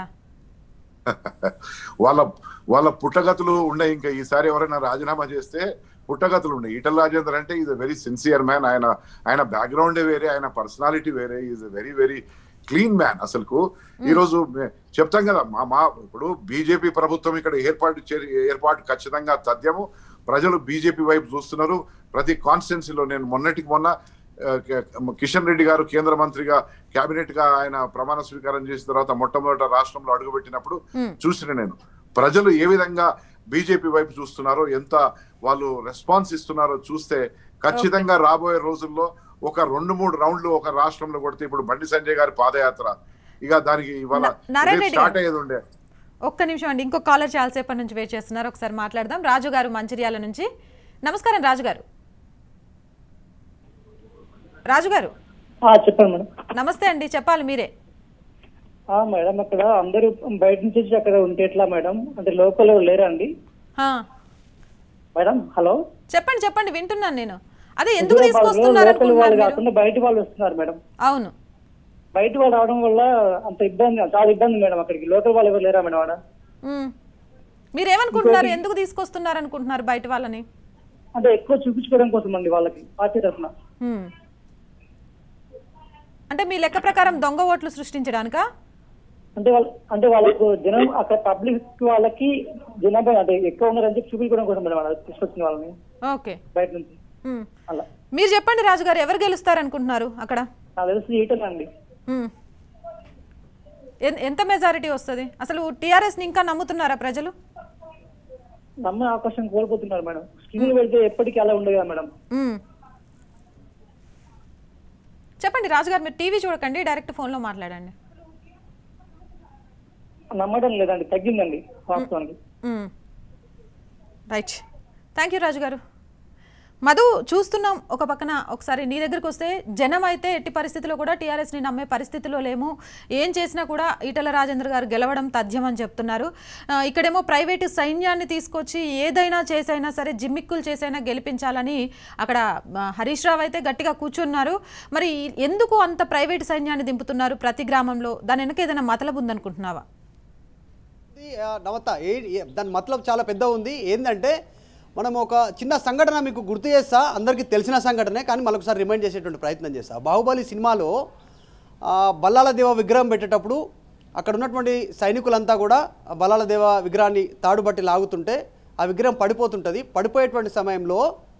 వాళ్ళ పుట్టగతులు ఉన్నాయి. ఇంకా ఈసారి ఎవరైనా రాజీనామా చేస్తే పుట్టగతులు ఉన్నాయి. ఈటల రాజేందర్ అంటే is a very sincere man. ఆయన బ్యాక్గ్రౌండే వేరే, ఆయన పర్సనాలిటీ వేరే. Is a very very clean man. అసలుకు ఈరోజు చెప్తాం కదా, ఇప్పుడు బీజేపీ ప్రభుత్వం ఇక్కడ ఏర్పాటు ఖచ్చితంగా తథ్యము. ప్రజలు బీజేపీ వైపు చూస్తున్నారు. ప్రతి కాన్స్టిట్యున్సీలో నేను మొన్న కిషన్ రెడ్డి గారు కేంద్ర మంత్రిగా కేబినెట్ గా ఆయన ప్రమాణ స్వీకారం చేసిన తర్వాత మొట్టమొదట రాష్ట్రంలో అడుగుపెట్టినప్పుడు చూసిన నేను ప్రజలు ఏ విధంగా బీజేపీ వైపు చూస్తున్నారో, ఎంత వాళ్ళు రెస్పాన్స్ ఇస్తున్నారో చూస్తే ఖచ్చితంగా రాబోయే రోజుల్లో ఒక 2-3 రౌండ్లు ఒక రాష్ట్రంలో కొడితే, ఇప్పుడు బండి సంజయ్ గారి పాదయాత్ర ఇక దానికి ఇవాళ స్టార్ట్ అయ్యేది ఉండే. ఒక్క నిమిషం అండి, ఇంకో కాలర్ చాలాసేపటి నుంచి వెయిట్ చేస్తున్నారు, ఒకసారి మాట్లాడదాం. రాజు గారు మంచిర్యాల నుంచి. నమస్కారం రాజు గారు. రాజు గారు చెప్పండి మేడం. నమస్తే అండి, చెప్పాలి మీరే. మేడం అక్కడ అందరూ బయట నుంచి వచ్చి అక్కడ ఉంటే ఎట్లా మేడం, అంటే లోకల్ లేరా అండి మేడం? హలో చెప్పండి చెప్పండి, వింటున్నాను నేను. అదే ఎందుకు తీసుకొస్తున్నారు వాళ్ళు కాకుండా బయట వాళ్ళు వస్తున్నారు మేడం. అవును, బయట వాళ్ళు రావడం వల్ల అంత ఇబ్బంది, చాలా ఇబ్బంది మేడం. అక్కడికి లోకల్ వాళ్ళు ఎవరు లేరా మేడం ఆడ? మీరేమనుకుంటున్నారు, ఎందుకు తీసుకొస్తున్నారు అనుకుంటున్నారు బయట వాళ్ళని? అంటే ఎక్కువ చూపించుకోవడం కోసం అండి వాళ్ళకి, పార్టీ తరఫున. అంటే మీ లెక్క ప్రకారం దొంగ ఓట్లు సృష్టించడానికా? అంటే వాళ్ళకు జనం అక్కడ పబ్లిక్ వాళ్ళకి జనాభా అంటే ఎక్కువ ఉన్నారని చెప్పి చూపించుకోవడం కోసం మేడం తీసుకొచ్చిన వాళ్ళని. ఓకే, బయట నుంచి అలా. మీరు చెప్పండి రాజు గారు, ఎవరు గెలుస్తారు అనుకుంటున్నారు అక్కడ? నాకు తెలిసి ఈటల అండి. ఎంత మెజారిటీ వస్తుంది? అసలు టీఆర్ఎస్ ని ఇంకా నమ్ముతున్నారా ప్రజలు? నమ్మే అవకాశం కోల్పోతున్నారు మేడం. స్కీములు పెడితే ఎప్పటికీ అలా ఉండదు కదా మేడం. చెప్పండి రాజుగారు, మీరు టీవీ చూడకండి, డైరెక్ట్ ఫోన్లో మాట్లాడండి. నమ్మడం లేదండి, తగ్గిందండి వాస్తవానికి. రైట్, థ్యాంక్ యూ రాజు గారు. మధు, చూస్తున్నాం ఒక పక్కన. ఒకసారి నీ దగ్గరకు వస్తే, జనం అయితే ఎట్టి పరిస్థితుల్లో కూడా టీఆర్ఎస్ని నమ్మే పరిస్థితిలో లేము, ఏం చేసినా కూడా ఈటల రాజేందర్ గారు గెలవడం తథ్యం అని చెప్తున్నారు. ఇక్కడేమో ప్రైవేటు సైన్యాన్ని తీసుకొచ్చి ఏదైనా చేసైనా సరే, జిమ్మిక్కులు చేసైనా గెలిపించాలని అక్కడ హరీష్ రావు అయితే గట్టిగా కూర్చున్నారు. మరి ఎందుకు అంత ప్రైవేటు సైన్యాన్ని దింపుతున్నారు ప్రతి గ్రామంలో? దాని వెనక ఏదైనా మతలబు ఉందనుకుంటున్నావా? నవత, దాని మతలబు చాలా పెద్ద ఉంది. ఏంటంటే, మనం ఒక చిన్న సంఘటన మీకు గుర్తు చేస్తా, అందరికీ తెలిసిన సంఘటనే, కానీ మరొకసారి రిమైండ్ చేసేటువంటి ప్రయత్నం చేస్తా. బాహుబలి సినిమాలో బల్లాల దేవ విగ్రహం పెట్టేటప్పుడు అక్కడ ఉన్నటువంటి సైనికులంతా కూడా బల్లాల దేవ విగ్రహాన్ని తాడుబట్టి లాగుతుంటే ఆ విగ్రహం పడిపోతుంటుంది. పడిపోయేటువంటి సమయంలో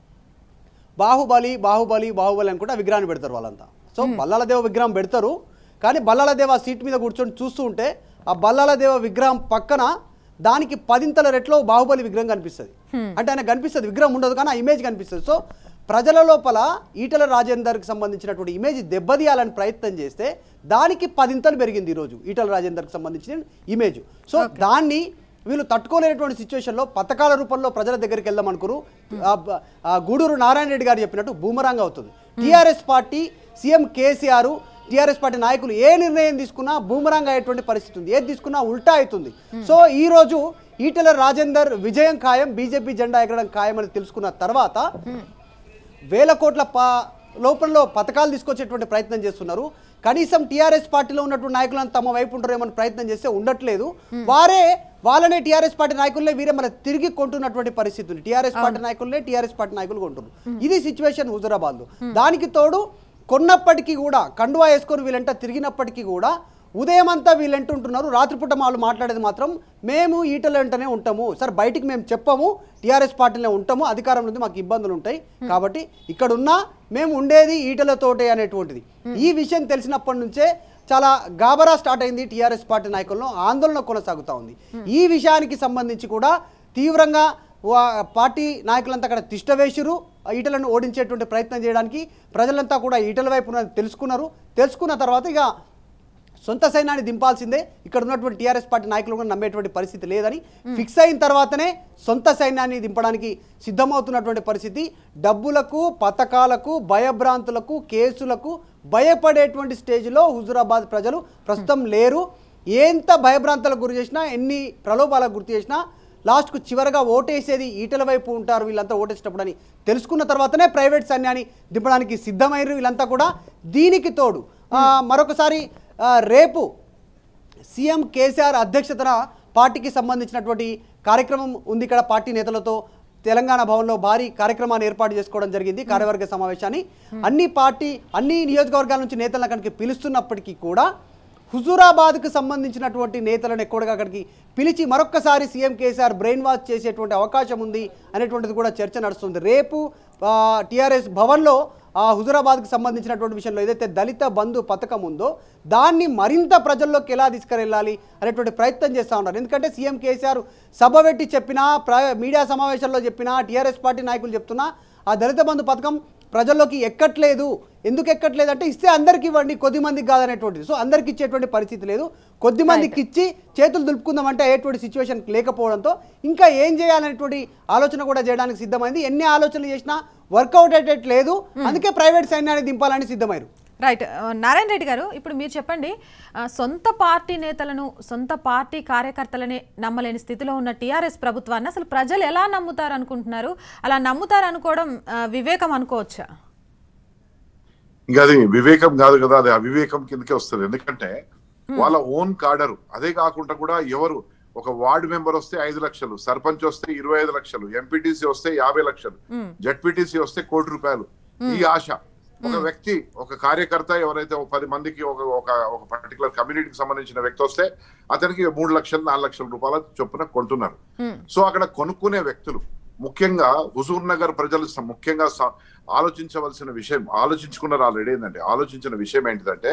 బాహుబలి బాహుబలి బాహుబలి అనుకుంటే ఆ విగ్రహాన్ని పెడతారు వాళ్ళంతా. సో బల్లాల దేవ విగ్రహం పెడతారు, కానీ బల్లాల దేవ సీట్ మీద కూర్చొని చూస్తూ ఉంటే ఆ బల్లాల దేవ విగ్రహం పక్కన దానికి 10 రెట్లో బాహుబలి విగ్రహం కనిపిస్తుంది. అంటే ఆయన కనిపిస్తుంది, విగ్రహం ఉండదు కానీ ఆ ఇమేజ్ కనిపిస్తుంది. సో ప్రజల లోపల ఈటల రాజేందర్కి సంబంధించినటువంటి ఇమేజ్ దెబ్బతీయాలని ప్రయత్నం చేస్తే దానికి 10 పెరిగింది ఈరోజు ఈటల రాజేందర్కి సంబంధించిన ఇమేజ్. సో దాన్ని వీళ్ళు తట్టుకోలేనటువంటి సిచ్యువేషన్లో పథకాల రూపంలో ప్రజల దగ్గరికి వెళ్దాం అనుకురు. గూడూరు నారాయణ రెడ్డి గారు చెప్పినట్టు బూమరాంగ్ అవుతుంది. TRS party, CM KCR, TRS party నాయకులు ఏ నిర్ణయం తీసుకున్నా బూమరాంగ్ అయ్యేటువంటి పరిస్థితి ఉంది, ఏది తీసుకున్నా ఉల్టా అవుతుంది. సో ఈరోజు ఈటల రాజేందర్ విజయం ఖాయం, బీజేపీ జెండా ఎగరడం ఖాయం అని తెలుసుకున్న తర్వాత వేల కోట్ల లోపంలో పథకాలు తీసుకొచ్చేటువంటి ప్రయత్నం చేస్తున్నారు. కనీసం టీఆర్ఎస్ పార్టీలో ఉన్నటువంటి నాయకులను తమ వైపు ఉంటారేమని ప్రయత్నం చేస్తే ఉండట్లేదు. వాళ్ళనే టీఆర్ఎస్ పార్టీ నాయకులనే వీరే మన తిరిగి కొంటున్నటువంటి పరిస్థితి ఉంది. టీఆర్ఎస్ పార్టీ నాయకులనే టీఆర్ఎస్ పార్టీ నాయకులు కొంటున్నారు. ఇది సిచ్యువేషన్ హుజూరాబాద్లో. దానికి తోడు కొన్నప్పటికీ కూడా కండువా వేసుకొని వీళ్ళంట తిరిగినప్పటికీ కూడా ఉదయం అంతా వీళ్ళంటుంటున్నారు, రాత్రిపూట వాళ్ళు మాట్లాడేది మాత్రం మేము ఈటల వెంటనే ఉంటాము సార్, బయటికి మేము చెప్పము, టీఆర్ఎస్ పార్టీలో ఉంటాము, అధికారంలో ఉంది, మాకు ఇబ్బందులు ఉంటాయి కాబట్టి ఇక్కడున్నా మేము ఉండేది ఈటలతోటే అనేటువంటిది. ఈ విషయం తెలిసినప్పటి నుంచే చాలా గాబరా స్టార్ట్ అయింది టీఆర్ఎస్ పార్టీ నాయకుల్లో, ఆందోళన కొనసాగుతూ ఉంది. ఈ విషయానికి సంబంధించి కూడా తీవ్రంగా పార్టీ నాయకులంతా అక్కడ తిష్టవేసిరు. ఈటలను ఓడించేటువంటి ప్రయత్నం చేయడానికి ప్రజలంతా కూడా ఈటల వైపు తెలుసుకున్నారు. తెలుసుకున్న తర్వాత ఇక సొంత సైన్యాన్ని దింపాల్సిందే, ఇక్కడ ఉన్నటువంటి టీఆర్ఎస్ పార్టీ నాయకులు కూడా నమ్మేటువంటి పరిస్థితి లేదని ఫిక్స్ అయిన తర్వాతనే సొంత సైన్యాన్ని దింపడానికి సిద్ధమవుతున్నటువంటి పరిస్థితి. డబ్బులకు, పథకాలకు, భయభ్రాంతులకు, కేసులకు భయపడేటువంటి స్టేజ్లో హుజూరాబాద్ ప్రజలు ప్రస్తుతం లేరు. ఎంత భయభ్రాంతులకు గురి చేసినా, ఎన్ని ప్రలోభాలకు గురి చేసినా లాస్ట్కు చివరగా ఓటేసేది ఈటల వైపు ఉంటారు వీళ్ళంతా ఓటేసేటప్పుడు అని తెలుసుకున్న తర్వాతనే ప్రైవేట్ సైన్యాన్ని దింపడానికి సిద్ధమయ్యారు వీళ్ళంతా కూడా. దీనికి తోడు మరొకసారి రేపు సీఎం కేసీఆర్ అధ్యక్షతన పార్టీకి సంబంధించినటువంటి కార్యక్రమం ఉంది. ఇక్కడ పార్టీ నేతలతో తెలంగాణ భవన్లో భారీ కార్యక్రమాన్ని ఏర్పాటు చేసుకోవడం జరిగింది, కార్యవర్గ సమావేశాన్ని. అన్ని నియోజకవర్గాల నుంచి నేతలను అక్కడికి పిలుస్తున్నప్పటికీ కూడా హుజూరాబాద్కు సంబంధించినటువంటి నేతలను ఎక్కువగా అక్కడికి పిలిచి మరొక్కసారి సీఎం కేసీఆర్ బ్రెయిన్ వాష్ చేసేటువంటి అవకాశం ఉంది అనేటువంటిది కూడా చర్చ నడుస్తుంది. రేపు టీఆర్ఎస్ భవన్లో హుజురాబాద్కి సంబంధించినటువంటి విషయంలో ఏదైతే దళిత బంధు పథకం ఉందో దాన్ని మరింత ప్రజల్లోకి ఎలా తీసుకెళ్ళాలి అనేటువంటి ప్రయత్నం చేస్తూ ఉన్నారు. ఎందుకంటే సీఎం కేసీఆర్ సభ పెట్టి చెప్పినా, మీడియా సమావేశాల్లో చెప్పినా, టీఆర్ఎస్ పార్టీ నాయకులు చెప్తున్నా ఆ దళిత బంధు పథకం ప్రజల్లోకి ఎక్కట్లేదు. ఎందుకు ఎక్కట్లేదు అంటే ఇస్తే అందరికి ఇవ్వండి, కొద్ది మందికి కాదనేటువంటిది. సో అందరికి ఇచ్చేటువంటి పరిస్థితి లేదు. కొద్ది మందికి ఇచ్చి చేతులు దులుపుకుందామంటే అయ్యేటువంటి సిచ్యువేషన్ లేకపోవడంతో ఇంకా ఏం చేయాలనేటువంటి ఆలోచన కూడా చేయడానికి సిద్ధమైంది. ఎన్ని ఆలోచనలు చేసినా వర్కౌట్ అయ్యేటట్లేదు. అందుకే ప్రైవేట్ సైన్యాన్ని దింపాలని సిద్ధమయ్యారు. రైట్. నారాయణ రెడ్డి గారు, ఇప్పుడు మీరు చెప్పండి, సొంత పార్టీ నేతలను, సొంత పార్టీ కార్యకర్తలనే నమ్మలేని స్థితిలో ఉన్న టీఆర్ఎస్ ప్రభుత్వాన్ని అసలు ప్రజలు ఎలా నమ్ముతారు అనుకుంటున్నారు? అలా నమ్ముతారు అనుకోవడం వివేకం అనుకోవచ్చా? ఇంకా అది వివేకం కాదు కదా, అది అవివేకం కిందకే వస్తుంది. ఎందుకంటే వాళ్ళ ఓన్ కాడరు. అదే కాకుండా కూడా ఎవరు ఒక వార్డు మెంబర్ వస్తే 5 లక్షలు, సర్పంచ్ వస్తే 25 లక్షలు, ఎంపీటీసీ వస్తే 50 లక్షలు, జడ్పీటీసీ వస్తే ₹1 కోటి. ఈ ఆశ ఒక వ్యక్తి, ఒక కార్యకర్త ఎవరైతే 10 మందికి ఒక పర్టికులర్ కమ్యూనిటీకి సంబంధించిన వ్యక్తి వస్తే అతనికి 3 లక్షలు 4 లక్షల రూపాయల చొప్పున కొంటున్నారు. సో అక్కడ కొనుక్కునే వ్యక్తులు ముఖ్యంగా హుజూర్ నగర్ ప్రజలు ముఖ్యంగా ఆలోచించవలసిన విషయం, ఆలోచించుకున్నారు ఆల్రెడీ. ఏంటంటే ఆలోచించిన విషయం ఏంటిదంటే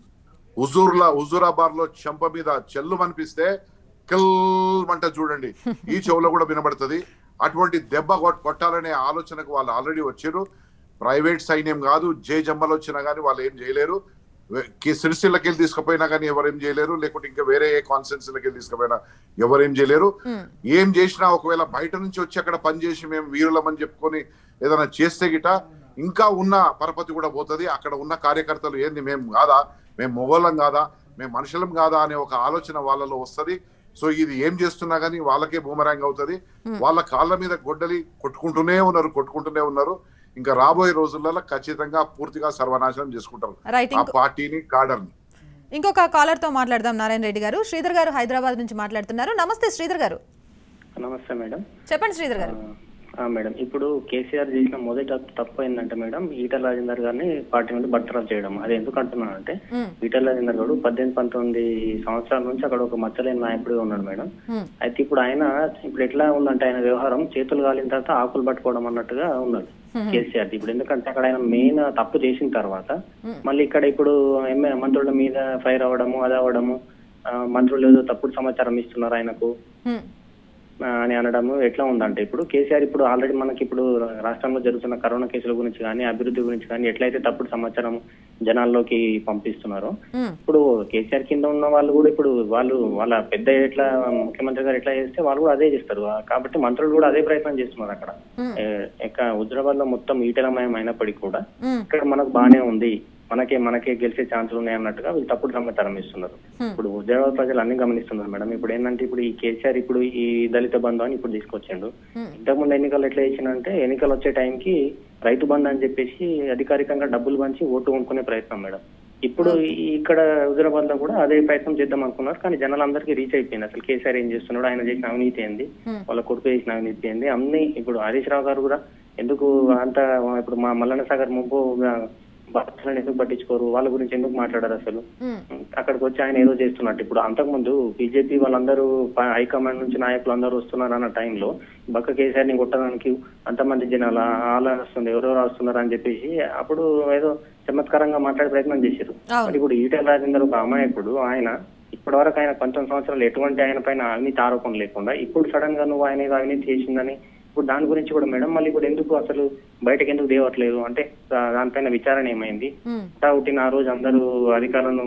హుజూరాబాద్ లో చెంప మీద చెల్లు అనిపిస్తే కిల్మంట చూడండి, ఈ చెవులో కూడా వినబడుతుంది. అటువంటి దెబ్బ కొట్టాలనే ఆలోచనకు వాళ్ళు ఆల్రెడీ వచ్చారు. ప్రైవేట్ సైన్యం కాదు, జమ్మలు వచ్చినా కానీ వాళ్ళు ఏం చేయలేరు. సిరిసిల్లకి వెళ్ళి తీసుకుపోయినా కానీ ఎవరేం చేయలేరు, లేకుంటే ఇంకా వేరే ఏ కాన్స్టిట్యున్సీలకి వెళ్ళి తీసుకుపోయినా ఎవరేం చేయలేరు. ఏం చేసినా ఒకవేళ బయట నుంచి వచ్చి అక్కడ పనిచేసి మేము వీరులమని చెప్పుకొని ఏదైనా చేస్తే గిట ఇంకా ఉన్న పరపతి కూడా పోతుంది. అక్కడ ఉన్న కార్యకర్తలు ఏంది, మేము కాదా, మేము మొగోళ్ళం కాదా, మేము మనుషులం కాదా అనే ఒక ఆలోచన వాళ్ళలో వస్తుంది. సో ఇది ఏం చేస్తున్నా గానీ వాళ్ళకే బూమరాంగ్ అవుతుంది. వాళ్ళ కాళ్ళ మీద గొడ్డలి కొట్టుకుంటూనే ఉన్నారు. ఇంకా రాబోయే రోజులలో ఖచ్చితంగా పూర్తిగా సర్వనాశనం చేసుకుంటారు ఆ పార్టీని, కాడర్ని. ఇంకొక కాలర్ తో మాట్లాడదాం. నారాయణ రెడ్డి గారు, శ్రీధర్ గారు హైదరాబాద్ నుంచి మాట్లాడుతున్నారు. నమస్తే శ్రీధర్ గారు. నమస్తే మేడం. చెప్పండి శ్రీధర్ గారు. మేడం, ఇప్పుడు కేసీఆర్ చేసిన మొదటి తప్పు ఏంటంటే మేడం, ఈటల రాజేందర్ గారిని పార్టీ నుండి బర్తరఫ్ చేయడం. అది ఎందుకు అంటున్నానంటే ఈటల రాజేందర్ గారు 18-19 సంవత్సరాల నుంచి అక్కడ ఒక మచ్చలేని నాయకుడిగా ఉన్నాడు మేడం. అయితే ఇప్పుడు ఆయన ఎట్లా ఉందంటే ఆయన వ్యవహారం చేతులు కాలిన తర్వాత ఆకులు పట్టుకోవడం అన్నట్టుగా ఉన్నాడు కేసీఆర్. ఇప్పుడు ఎందుకంటే అక్కడ ఆయన మెయిన్ తప్పు చేసిన తర్వాత మళ్ళీ ఇక్కడ ఇప్పుడు మంత్రుల మీద ఫైర్ అవ్వడము, అది అవ్వడము, మంత్రులు ఏదో తప్పుడు సమాచారం ఇస్తున్నారు ఆయనకు అని అనడము ఎట్లా ఉందంటే, ఇప్పుడు కేసీఆర్ ఇప్పుడు ఆల్రెడీ మనకి ఇప్పుడు రాష్ట్రంలో జరుగుతున్న కరోనా కేసుల గురించి కానీ అభివృద్ధి గురించి కానీ ఎట్లయితే తప్పుడు సమాచారం జనాల్లోకి పంపిస్తున్నారో, ఇప్పుడు కేసీఆర్ కింద ఉన్న వాళ్ళు కూడా ఇప్పుడు వాళ్ళ పెద్ద ఎట్లా ముఖ్యమంత్రి గారు ఎట్లా చేస్తే వాళ్ళు కూడా అదే చేస్తారు. కాబట్టి మంత్రులు కూడా అదే ప్రయత్నం చేస్తున్నారు. అక్కడ హుజరాబాద్ లో మొత్తం ఈటలమయం అయినప్పటికీ కూడా ఇక్కడ మనకు బానే ఉంది, మనకే గెలిచే ఛాన్సులు ఉన్నాయి అన్నట్టుగా వీళ్ళు తప్పుడు సమాచారం ఇస్తున్నారు. ఇప్పుడు హుజరాబాద్ ప్రజలు అన్ని గమనిస్తున్నారు మేడం. ఇప్పుడు ఏంటంటే ఇప్పుడు ఈ కేసీఆర్ ఇప్పుడు ఈ దళిత బంధు అని ఇప్పుడు తీసుకొచ్చిండు. ఇంతకుముందు ఎన్నికలు ఎట్లా చేసిందంటే ఎన్నికలు వచ్చే టైంకి రైతు బంధు అని చెప్పేసి అధికారికంగా డబ్బులు పంచి ఓటు కొనుక్కునే ప్రయత్నం మేడం. ఇప్పుడు ఇక్కడ హుజరాబాద్ లో కూడా అదే ప్రయత్నం చేద్దాం అనుకున్నారు. కానీ జనాలందరికీ రీచ్ అయిపోయింది అసలు కేసీఆర్ ఏం చేస్తున్నాడు, ఆయన చేసిన అవినీతి ఏంది, వాళ్ళ కొడుకు చేసిన అవినీతి ఏంది అన్ని. ఇప్పుడు హరీష్ రావు గారు కూడా ఎందుకు అంత ఇప్పుడు మా మల్లన్న సాగర్ ముంపు భక్తులను ఎందుకు పట్టించుకోరు, వాళ్ళ గురించి ఎందుకు మాట్లాడారు అసలు, అక్కడికి వచ్చి ఆయన ఏదో చేస్తున్నట్టు. ఇప్పుడు అంతకుముందు బీజేపీ వాళ్ళందరూ హైకమాండ్ నుంచి నాయకులు అందరూ వస్తున్నారు అన్న టైంలో బక్క కేసీఆర్ ని కొట్టడానికి అంతమంది జనాలు అలా వస్తుంది, ఎవరెవరు వస్తున్నారు అని చెప్పేసి అప్పుడు ఏదో చమత్కారంగా మాట్లాడే ప్రయత్నం చేశారు. ఇప్పుడు ఈటెల రాజేందర్ ఒక అమాయకుడు, ఆయన ఇప్పటి వరకు ఆయన 19 సంవత్సరాలు ఎటువంటి ఆయన పైన అవినీతి ఆరోపణ లేకుండా ఇప్పుడు సడన్ గా నువ్వు ఆయన అవినీతి చేసిందని ఇప్పుడు దాని గురించి కూడా మేడం మళ్ళీ ఇప్పుడు ఎందుకు అసలు బయటకు ఎందుకు దేవట్లేదు అంటే దానిపైన విచారణ ఏమైంది? పుట్టిన ఆ రోజు అందరూ అధికారులను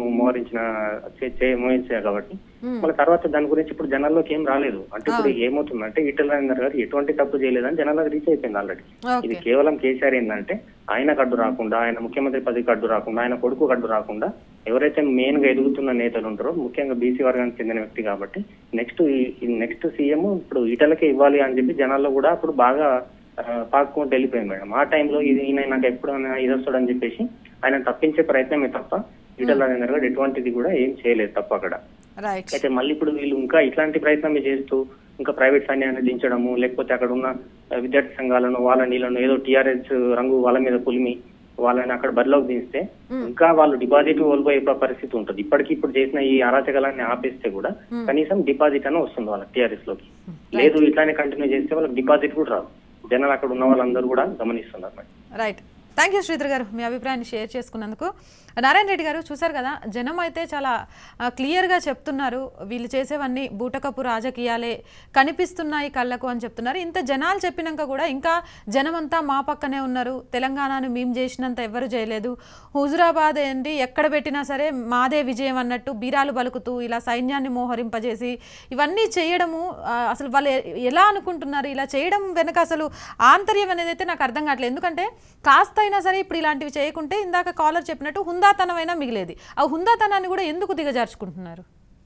మోహించారు కాబట్టి మళ్ళీ తర్వాత దాని గురించి ఇప్పుడు జనాల్లోకి ఏం రాలేదు. అంటే ఇప్పుడు ఏమవుతుందంటే ఈటెల రాజేందర్ గారు ఎటువంటి తప్పు చేయలేదని జనాలకు రీచ్ అయిపోయింది ఆల్రెడీ. ఇది కేవలం కేసీఆర్ ఏంటంటే ఆయన కడ్డు రాకుండా, ఆయన ముఖ్యమంత్రి పదవి కడ్డు రాకుండా, ఆయన కొడుకు కడ్డు రాకుండా ఎవరైతే మెయిన్ గా ఎదుగుతున్న నేతలు ఉంటారో ముఖ్యంగా బీసీ వర్గానికి చెందిన వ్యక్తి కాబట్టి నెక్స్ట్ సీఎం ఇప్పుడు ఈటలకే ఇవ్వాలి అని చెప్పి జనాల్లో కూడా అప్పుడు బాగా పాక్కుంటూ వెళ్ళిపోయింది మేడం. ఆ టైంలో ఈయన నాకు ఎప్పుడైనా ఇది వస్తాడని చెప్పేసి ఆయన తప్పించే ప్రయత్నమే తప్ప ఈటల రాజేందర్ గారు ఎటువంటిది కూడా ఏం చేయలేదు తప్ప అక్కడ. అయితే మళ్ళీ ఇప్పుడు వీళ్ళు ఇంకా ఇట్లాంటి ప్రయత్నం చేస్తూ ఇంకా ప్రైవేట్ సైన్యాన్ని దించడము, లేకపోతే అక్కడ ఉన్న విద్యార్థి సంఘాలను వీళ్ళను ఏదో టీఆర్ఎస్ రంగు వాళ్ళ మీద పులిమి వాళ్ళని అక్కడ బరిలోకి దించితే ఇంకా వాళ్ళు డిపాజిట్ కోల్పోయే పరిస్థితి ఉంటుంది. ఇప్పుడు చేసిన ఈ అరాచకాలన్నీ ఆపేస్తే కూడా కనీసం డిపాజిట్ అనే వస్తుంది వాళ్ళకి టీఆర్ఎస్ లోకి. లేదు ఇట్లానే కంటిన్యూ చేస్తే వాళ్ళకి డిపాజిట్ కూడా రాదు. జనాలు అక్కడ ఉన్న వాళ్ళందరూ కూడా గమనిస్తున్నారు. రైట్. థ్యాంక్ యూ శ్రీధర్ గారు, మీ అభిప్రాయాన్ని షేర్ చేసుకున్నందుకు. నారాయణ రెడ్డి గారు, చూసారు కదా, జనం అయితే చాలా క్లియర్గా చెప్తున్నారు, వీళ్ళు చేసేవన్నీ బూటకపు రాజకీయాలే కనిపిస్తున్నాయి కళ్ళకు అని చెప్తున్నారు. ఇంత జనాలు చెప్పినాక కూడా ఇంకా జనమంతా మా పక్కనే ఉన్నారు, తెలంగాణను మేము చేసినంత ఎవరు చేయలేదు, హుజురాబాద్ ఏంటి ఎక్కడ పెట్టినా సరే మాదే విజయం అన్నట్టు బీరాలు పలుకుతూ ఇలా సైన్యాన్ని మోహరింపజేసి ఇవన్నీ చేయడము అసలు వాళ్ళు ఎలా అనుకుంటున్నారు? ఇలా చేయడం వెనక అసలు ఆంతర్యం అనేది అయితే నాకు అర్థం కావట్లేదు. ఎందుకంటే కాస్త అయినా సరే ఇప్పుడు ఇలాంటివి చేయకుంటే ఇందాక కాలర్ చెప్పినట్టు హుందాతనమైనా మిగిలేది. ఆ హుందాతనాన్ని కూడా ఎందుకు దిగజార్చుకుంటున్నారు?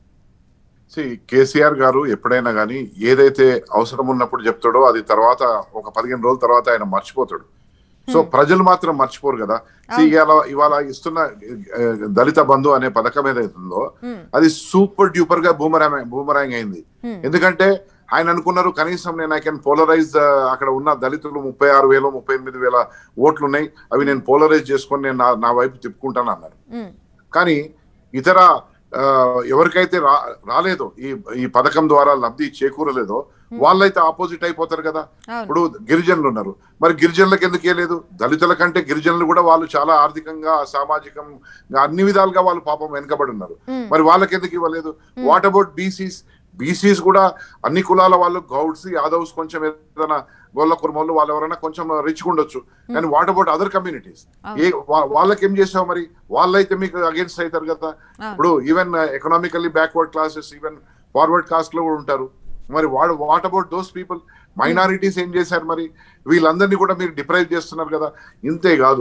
కేసీఆర్ గారు ఎప్పుడైనా కానీ ఏదైతే అవసరం ఉన్నప్పుడు చెప్తాడో అది తర్వాత ఒక 15 రోజుల తర్వాత ఆయన మర్చిపోతాడు. సో ప్రజలు మాత్రం మర్చిపోరు కదా. ఇవాళ ఇస్తున్న దళిత బంధు అనే పథకం ఏదైతుందో అది సూపర్ డ్యూపర్ గా బూమరాంగ్ అయింది. ఎందుకంటే ఆయన అనుకున్నారు కనీసం నేను ఐ కెన్ పోలరైజ్, అక్కడ ఉన్న దళితులు 36,000 38,000 ఓట్లు ఉన్నాయి, అవి నేను పోలరైజ్ చేసుకొని నేను నా వైపు తిప్పుకుంటాను అన్నారు. కానీ ఇతర ఎవరికైతే రాలేదో ఈ పథకం ద్వారా లబ్ధి చేకూరలేదో వాళ్ళైతే ఆపోజిట్ అయిపోతారు కదా. ఇప్పుడు గిరిజనులు ఉన్నారు, మరి గిరిజనులకు ఎందుకు ఇవ్వలేదు? దళితుల కంటే గిరిజనులు కూడా వాళ్ళు చాలా ఆర్థికంగా సామాజికంగా అన్ని విధాలుగా వాళ్ళు పాపం వెనుకబడి ఉన్నారు, మరి వాళ్ళకి ఎందుకు ఇవ్వలేదు? వాట్ అబౌట్ బీసీస్ కూడా అన్ని కులాల వాళ్ళు, గౌడ్స్, యాదవ్స్, కొంచెం ఏదైనా గొల్ల కుర్మలు వాళ్ళు ఎవరైనా కొంచెం రిచ్ ఉండొచ్చు, కానీ వాట్ అబౌట్ అదర్ కమ్యూనిటీస్? వాళ్ళకి ఏం చేసావు? మరి వాళ్ళైతే మీకు అగేన్స్ట్ అవుతారు కదా. ఇప్పుడు even economically backward classes, even forward caste లో కూడా ఉంటారు, మరి what about those people? Minorities ఏం చేశారు? మరి వీళ్ళందరినీ కూడా మీరు డిప్రైవ్ చేస్తున్నారు కదా. ఇంతే కాదు,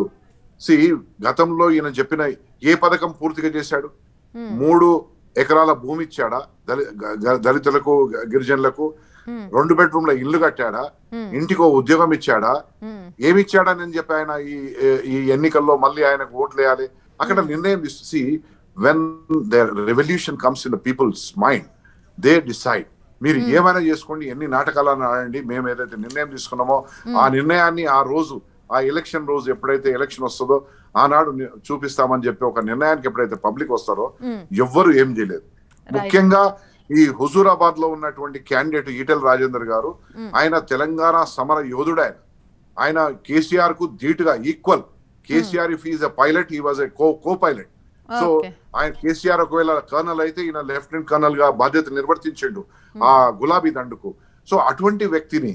గతంలో ఈయన చెప్పిన ఏ పథకం పూర్తిగా చేశాడు? 3 ఎకరాల భూమి ఇచ్చాడా దళితులకు, గిరిజనులకు? 2 బెడ్రూమ్ల ఇల్లు కట్టాడా? ఇంటికో ఉద్యోగం ఇచ్చాడా? ఏమిచ్చాడా అని చెప్పి ఆయన ఈ ఎన్నికల్లో మళ్ళీ ఆయనకు ఓట్లు వేయాలి. అక్కడ నిర్ణయం తీసి when the revolution comes in the people's mind, they decide. మీరు ఏమైనా చేసుకోండి, ఎన్ని నాటకాలను ఆడండి, మేము ఏదైతే నిర్ణయం తీసుకున్నామో ఆ నిర్ణయాన్ని ఆ ఎలక్షన్ రోజు ఎప్పుడైతే ఎలక్షన్ వస్తుందో ఆనాడు చూపిస్తామని చెప్పి ఒక నిర్ణయానికి ఎప్పుడైతే పబ్లిక్ వస్తారో ఎవ్వరు ఏం చేయలేదు. ముఖ్యంగా ఈ హుజూరాబాద్ లో ఉన్నటువంటి క్యాండిడేట్ ఈటెల రాజేందర్ గారు, ఆయన తెలంగాణ సమర యోధుడు. ఆయన కేసీఆర్ కు ధీటుగా equal. KCR if is a pilot, he was a copilot. So ఆయన కేసీఆర్ ఒకవేళ కర్నల్ అయితే ఈయన లెఫ్టినెంట్ కర్నల్ గా బాధ్యత నిర్వర్తించిండు ఆ గులాబీ దండుకు. సో అటువంటి వ్యక్తిని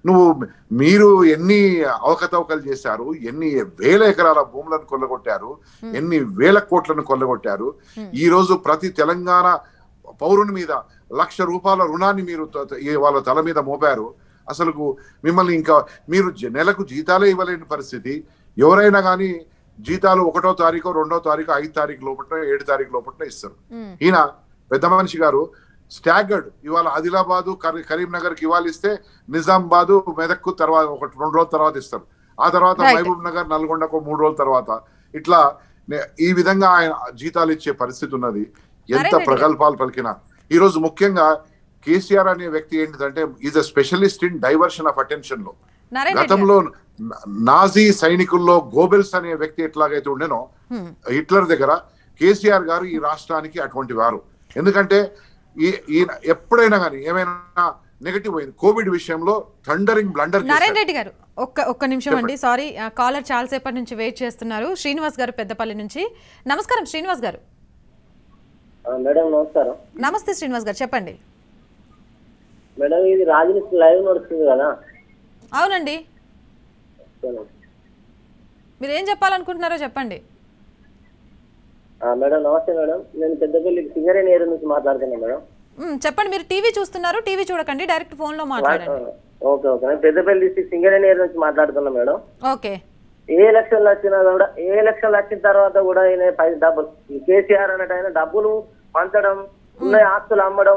మీరు ఎన్ని అవకతవకలు చేశారు, ఎన్ని వేల ఎకరాల భూములను కొల్లగొట్టారు, ఎన్ని వేల కోట్లను కొల్లగొట్టారు. ఈ రోజు ప్రతి తెలంగాణ పౌరుని మీద ₹1,00,000 రుణాన్ని మీరు వాళ్ళ తల మీద మోపారు. అసలు మిమ్మల్ని ఇంకా మీరు నెలకు జీతాలే ఇవ్వలేని పరిస్థితి. ఎవరైనా కానీ జీతాలు 1వ తారీఖు, 2వ తారీఖు, 5 తారీఖు లోపల, 7 తారీఖు లోపల ఇస్తారు. ఈయన పెద్ద మనిషి గారు స్టాగర్డ్ ఇవాళ ఆదిలాబాదు, కరీంనగర్కి ఇవాళ ఇస్తే నిజామాబాదు, మెదక్కు తర్వాత 1-2 రోజుల తర్వాత ఇస్తారు. ఆ తర్వాత మహబూబ్ నగర్, నల్గొండకు 3 రోజుల తర్వాత. ఇట్లా ఈ విధంగా ఆయన జీతాలు ఇచ్చే పరిస్థితి ఉన్నది. ఎంత ప్రగల్భాలు పలికినా ఈ రోజు ముఖ్యంగా కేసీఆర్ అనే వ్యక్తి ఏంటిదంటే is a specialist in diversion of attention లో. గతంలో నాజీ సైనికుల్లో గోబెల్స్ అనే వ్యక్తి ఎట్లాగైతే ఉండేనో హిట్లర్ దగ్గర, కేసీఆర్ గారు ఈ రాష్ట్రానికి అటువంటి వారు. ఎందుకంటే ఈయన ఎప్పుడైనా కానీ ఏమైనా నెగటివ్ అయింది. కోవిడ్ విషయంలో థండరింగ్ బ్లండర్. నారాయణ రెడ్డి గారు ఒక్క నిమిషం అండి, సారీ, కాలర్ చాలాసేపటి నుంచి వెయిట్ చేస్తున్నారు. శ్రీనివాస్ గారు పెద్దపల్లి నుంచి. నమస్కారం శ్రీనివాస్ గారు. మేడం నమస్కారం. నమస్తే శ్రీనివాస్ గారు, చెప్పండి. మేడం ఇది రాజనీతి లైవ్ నడుస్తుంది కదా? అవునండి, మీరు ఏం చెప్పాలనుకుంటున్నారో చెప్పండి. మేడం నమస్తే మేడం, నేను పెద్దపల్లి సింగరేణి ఏరియా నుంచి మాట్లాడుతున్నాను మేడం. చెప్పండి. మీరు టీవీ చూస్తున్నారు, టీవీ చూడకండి, డైరెక్ట్ ఫోన్ లో మాట్లాడండి. ఓకే ఓకే, నేను పెద్దపల్లి డిస్ట్రిక్ట్ సింగరేణి ఏరియా నుంచి మాట్లాడుతున్నా మేడం. ఓకే. ఏ ఎలక్షన్లు వచ్చినా కూడా, ఏ ఎలక్షన్లు వచ్చిన తర్వాత కూడా ఆయన డబ్బులు, కేసీఆర్ అన్నట్టు ఆయన డబ్బులు పంచడం, ఉన్న ఆస్తులు అమ్మడం,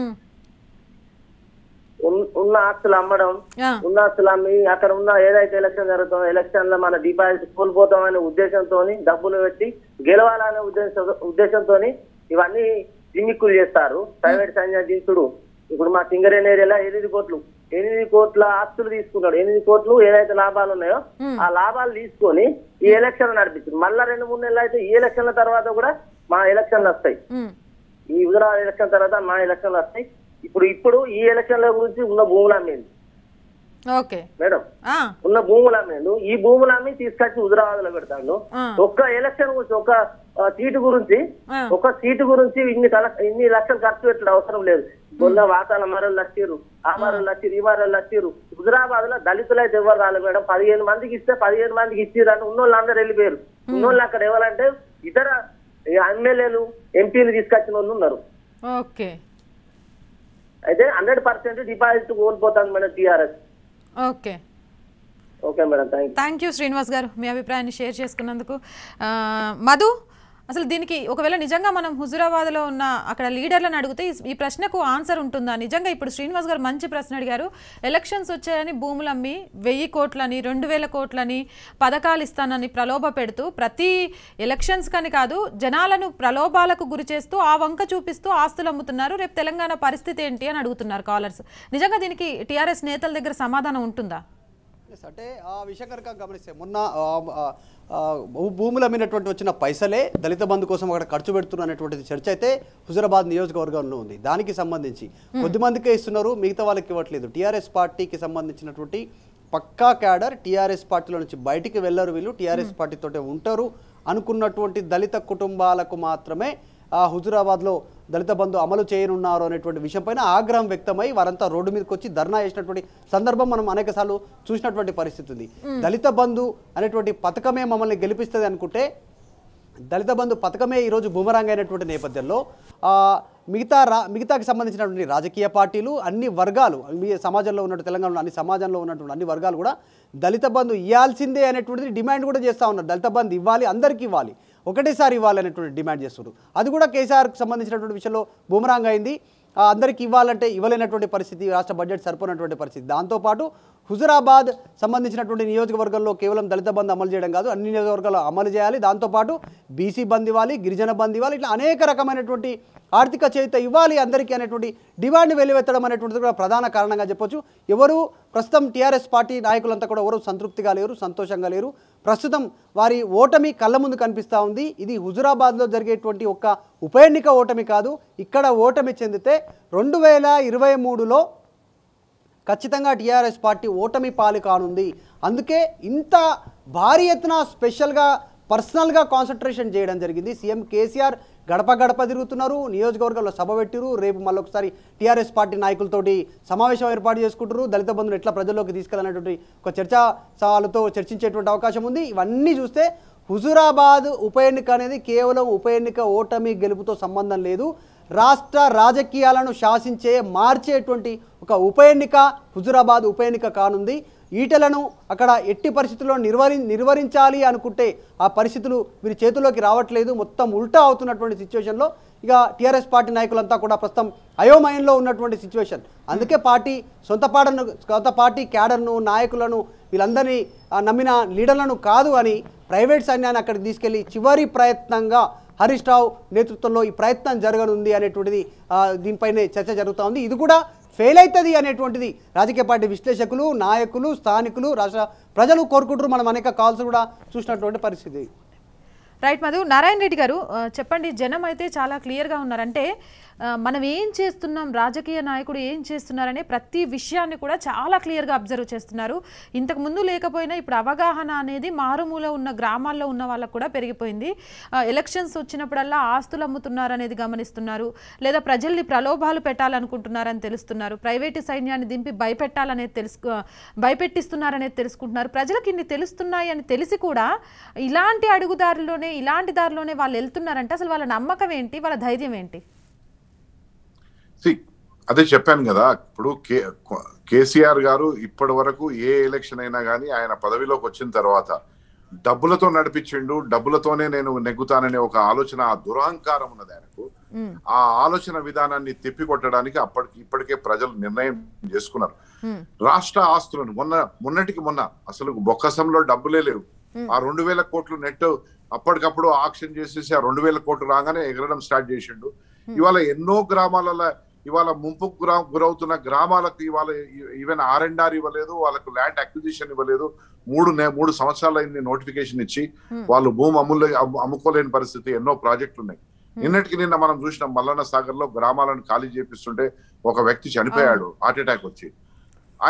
ఉన్న ఆస్తులు అమ్మి అక్కడ ఉన్న ఏదైతే ఎలక్షన్ జరుగుతుందో ఎలక్షన్ లో మన డిపాజిట్ కోల్పోతాం అనే ఉద్దేశంతో డబ్బులు పెట్టి గెలవాలనే ఉద్దేశంతో ఇవన్నీ జిమ్మిక్కులు చేస్తారు. ప్రైవేట్ సంజాదించుడు. ఇప్పుడు మా సింగరేణి ఏరియాలో 8 కోట్ల ఆస్తులు తీసుకున్నాడు. 8 కోట్లు ఏదైతే లాభాలు ఉన్నాయో ఆ లాభాలు తీసుకొని ఈ ఎలక్షన్ నడిపించారు. మళ్ళా 2-3 నెలలు అయితే ఈ ఎలక్షన్ల తర్వాత కూడా మా ఎలక్షన్లు వస్తాయి. ఈ హుజూరాబాద్ ఎలక్షన్ తర్వాత మా ఎలక్షన్లు వస్తాయి. ఇప్పుడు ఈ ఎలక్షన్ల గురించి ఉన్న భూములు అమ్మేది. మేడం ఉన్న భూములు అమ్మేండు, ఈ భూములు అమ్మి తీసుకొచ్చి హుజురాబాద్ లో పెడతాడు. ఒక్క ఎలక్షన్ గురించి ఒక సీటు గురించి ఇన్ని లక్షలు ఖర్చు పెట్టడం అవసరం లేదు. మొన్న వాతాల మరలు లక్షీరు, ఆ మరలు లక్షీరు, ఈ మరలు లక్షీరు. హుజురాబాద్ లో దళితులు అయితే ఎవరు రాలేదు మేడం. 15 మందికి ఇస్తే 15 మందికి ఇచ్చిర్రు అని ఉన్నోళ్ళు అందరూ వెళ్ళిపోయారు. ఉన్నోళ్ళు అక్కడ ఎవరంటే ఇతర ఎమ్మెల్యేలు ఎంపీలు తీసుకొచ్చిన వాళ్ళు ఉన్నారు. అయితే 100% డిపాజిట్ కోల్పోతాను madam TRS. Okay madam, thank you Srinivas garu మీ అభిప్రాయాన్ని షేర్ చేసుకున్నందుకు. మధు, అసలు దీనికి ఒకవేళ నిజంగా మనం హుజురాబాద్లో ఉన్న అక్కడ లీడర్లను అడిగితే ఈ ప్రశ్నకు ఆన్సర్ ఉంటుందా? నిజంగా ఇప్పుడు శ్రీనివాస్ గారు మంచి ప్రశ్న అడిగారు. ఎలక్షన్స్ వచ్చాయని భూములు అమ్మి 1000 కోట్లని 2000 కోట్లని పథకాలు ఇస్తానని ప్రలోభ పెడుతూ ప్రతి ఎలక్షన్స్ కని కాదు జనాలను ప్రలోభాలకు గురి చేస్తూ ఆ వంక చూపిస్తూ ఆస్తులు అమ్ముతున్నారు. రేపు తెలంగాణ పరిస్థితి ఏంటి అని అడుగుతున్నారు కాలర్స్. నిజంగా దీనికి టీఆర్ఎస్ నేతల దగ్గర సమాధానం ఉంటుందా? అంటే ఆ విషయం కనుక గమనిస్తే మొన్న భూములు అమ్మినటువంటి వచ్చిన పైసలే దళిత బంధు కోసం అక్కడ ఖర్చు పెడుతున్నారు అనేటువంటి చర్చ అయితే హుజురాబాద్ నియోజకవర్గంలో ఉంది. దానికి సంబంధించి కొద్దిమందికే ఇస్తున్నారు, మిగతా వాళ్ళకి ఇవ్వట్లేదు. టీఆర్ఎస్ పార్టీకి సంబంధించినటువంటి పక్కా క్యాడర్ టీఆర్ఎస్ పార్టీలో నుంచి బయటికి వెళ్ళరు, వీళ్ళు టీఆర్ఎస్ పార్టీతోటే ఉంటారు అనుకున్నటువంటి దళిత కుటుంబాలకు మాత్రమే హుజురాబాద్లో దళిత బంధు అమలు చేయనున్నారు అనేటువంటి విషయంపైన ఆగ్రహం వ్యక్తమై వారంతా రోడ్డు మీదకి వచ్చి ధర్నా చేసినటువంటి సందర్భం మనం అనేక సార్లు చూసినటువంటి పరిస్థితి ఉంది. దళిత బంధు అనేటువంటి పథకమే మమ్మల్ని గెలిపిస్తుంది అనుకుంటే దళిత బంధు పథకమే ఈరోజు బూమరాంగ్ అయినటువంటి నేపథ్యంలో మిగతాకి సంబంధించినటువంటి రాజకీయ పార్టీలు అన్ని వర్గాలు సమాజంలో ఉన్నటువంటి తెలంగాణలో సమాజంలో ఉన్నటువంటి అన్ని వర్గాలు కూడా దళిత బంధు ఇవ్వాల్సిందే అనేటువంటిది డిమాండ్ కూడా చేస్తూ ఉన్నారు. దళిత బంధు ఇవ్వాలి, అందరికీ ఇవ్వాలి, ఒకటేసారి ఇవ్వాలి అనేటువంటి డిమాండ్ చేస్తున్నారు. అది కూడా కేసీఆర్కి సంబంధించినటువంటి విషయంలో బూమరాంగ్ అయింది. అందరికీ ఇవ్వాలంటే ఇవ్వలేనటువంటి పరిస్థితి, రాష్ట్ర బడ్జెట్ సరిపోయినటువంటి పరిస్థితి. దాంతోపాటు హుజురాబాద్ సంబంధించినటువంటి నియోజకవర్గంలో కేవలం దళిత బంధు అమలు చేయడం కాదు, అన్ని నియోజకవర్గాలు అమలు చేయాలి. దాంతోపాటు బీసీ బంద్ ఇవ్వాలి, గిరిజన బంద్ ఇవ్వాలి, ఇట్లా అనేక రకమైనటువంటి ఆర్థిక చేత ఇవ్వాలి అందరికీ అనేటువంటి డిమాండ్ వెలువెత్తడం అనేటువంటిది కూడా ప్రధాన కారణంగా చెప్పొచ్చు. ఎవరు ప్రస్తుతం టీఆర్ఎస్ పార్టీ నాయకులంతా కూడా ఎవరు సంతృప్తిగా లేరు, సంతోషంగా లేరు. ప్రస్తుతం వారి ఓటమి కళ్ళ ముందు కనిపిస్తూ ఉంది. ఇది హుజురాబాద్లో జరిగేటువంటి ఒక ఉప ఎన్నిక ఓటమి కాదు. ఇక్కడ ఓటమి చెందితే 2023లో ఖచ్చితంగా టీఆర్ఎస్ పార్టీ ఓటమి పాలు కానుంది. అందుకే ఇంత భారీ ఎత్తున స్పెషల్గా పర్సనల్గా కాన్సన్ట్రేషన్ చేయడం జరిగింది. సీఎం కేసీఆర్ గడప గడప తిరుగుతున్నారు, నియోజకవర్గంలో సభ పెట్టిరు. రేపు మళ్ళొకసారి టీఆర్ఎస్ పార్టీ నాయకులతోటి సమావేశం ఏర్పాటు చేసుకుంటారు. దళిత బంధువులు ఎట్లా ప్రజల్లోకి తీసుకెళ్ళినటువంటి ఒక చర్చతో చర్చించేటువంటి అవకాశం ఉంది. ఇవన్నీ చూస్తే హుజురాబాద్ ఉప ఎన్నిక అనేది కేవలం ఉప ఎన్నిక ఓటమి గెలుపుతో సంబంధం లేదు. రాష్ట్ర రాజకీయాలను మార్చేటువంటి ఒక ఉప ఎన్నిక హుజురాబాద్ ఉప ఎన్నిక కానుంది. ఈటలను అక్కడ ఎట్టి పరిస్థితుల్లో నిర్వహించాలి అనుకుంటే ఆ పరిస్థితులు వీరి చేతుల్లోకి రావట్లేదు. మొత్తం ఉల్టా అవుతున్నటువంటి సిచ్యువేషన్లో ఇక టీఆర్ఎస్ పార్టీ నాయకులంతా కూడా ప్రస్తుతం అయోమయంలో ఉన్నటువంటి సిచ్యువేషన్. అందుకే సొంత పార్టీ క్యాడర్ను, నాయకులను, వీళ్ళందరినీ నమ్మిన లీడర్లను కాదు అని ప్రైవేట్ సైన్యాన్ని అక్కడికి తీసుకెళ్లి చివరి ప్రయత్నంగా హరీష్ రావు నేతృత్వంలో ఈ ప్రయత్నం జరగనుంది అనేటువంటిది దీనిపైనే చర్చ జరుగుతూ ఉంది. ఇది కూడా ఫెయిల్ అవుతుంది అనేటువంటిది రాజకీయ పార్టీ విశ్లేషకులు, నాయకులు, స్థానికులు, రాష్ట్ర ప్రజలు కోరుకుంటారు. మనం అనేక కాల్స్ కూడా చూసినటువంటి పరిస్థితి. రైట్ మధు. నారాయణ రెడ్డి గారు చెప్పండి, జనం అయితే చాలా క్లియర్గా ఉన్నారంటే మనం ఏం చేస్తున్నాం, రాజకీయ నాయకుడు ఏం చేస్తున్నారనే ప్రతి విషయాన్ని కూడా చాలా క్లియర్గా అబ్జర్వ్ చేస్తున్నారు. ఇంతకు ముందు లేకపోయినా ఇప్పుడు అవగాహన అనేది మారుమూల ఉన్న గ్రామాల్లో ఉన్న వాళ్ళకు కూడా పెరిగిపోయింది. ఎలక్షన్స్ వచ్చినప్పుడల్లా ఆస్తులు అమ్ముతున్నారు అనేది గమనిస్తున్నారు, లేదా ప్రజల్ని ప్రలోభాలు పెట్టాలనుకుంటున్నారని తెలుస్తున్నారు, ప్రైవేటు సైన్యాన్ని దింపి భయపెట్టిస్తున్నారనేది తెలుసుకుంటున్నారు. ప్రజలకు ఇన్ని తెలుస్తున్నాయి అని తెలిసి కూడా ఇలాంటి అడుగుదారిలోనే ఇలాంటి దారిలోనే వాళ్ళు వెళ్తున్నారంటే అసలు వాళ్ళ నమ్మకం ఏంటి, వాళ్ళ ధైర్యం ఏంటి? అదే చెప్పాను కదా, ఇప్పుడు కేసీఆర్ గారు ఇప్పటి వరకు ఏ ఎలక్షన్ అయినా కానీ ఆయన పదవిలోకి వచ్చిన తర్వాత డబ్బులతో నడిపించిండు, డబ్బులతోనే నేను నెగ్గుతాననే ఒక ఆలోచన, ఆ దురహంకారం ఉన్నది ఆయనకు. ఆ ఆలోచన విధానాన్ని తిప్పికొట్టడానికి ఇప్పటికే ప్రజలు నిర్ణయం చేసుకున్నారు. రాష్ట్ర ఆస్తులను మొన్న అసలు బొక్కసంలో డబ్బులే లేవు. ఆ 2000 కోట్లు నెట్ అప్పటికప్పుడు ఆక్షన్ చేసేసి ఆ 2000 కోట్లు రాగానే ఎగరడం స్టార్ట్ చేసిండు. ఇవాళ ఎన్నో గ్రామాలలో ఇవాళ ముంపుకు గురవుతున్న గ్రామాలకు ఇవాళ ఈవెన్ R&R ఇవ్వలేదు, వాళ్ళకు ల్యాండ్ అక్విజిషన్ ఇవ్వలేదు. 3 సంవత్సరాలు అయింది నోటిఫికేషన్ ఇచ్చి. వాళ్ళు భూమి అమ్ముకోలేని పరిస్థితి, ఎన్నో ప్రాజెక్టులు ఉన్నాయి. నిన్న మనం చూసినాం మల్లన్న సాగర్ లో గ్రామాలను ఖాళీ చేపిస్తుంటే ఒక వ్యక్తి చనిపోయాడు హార్ట్ అటాక్ వచ్చి.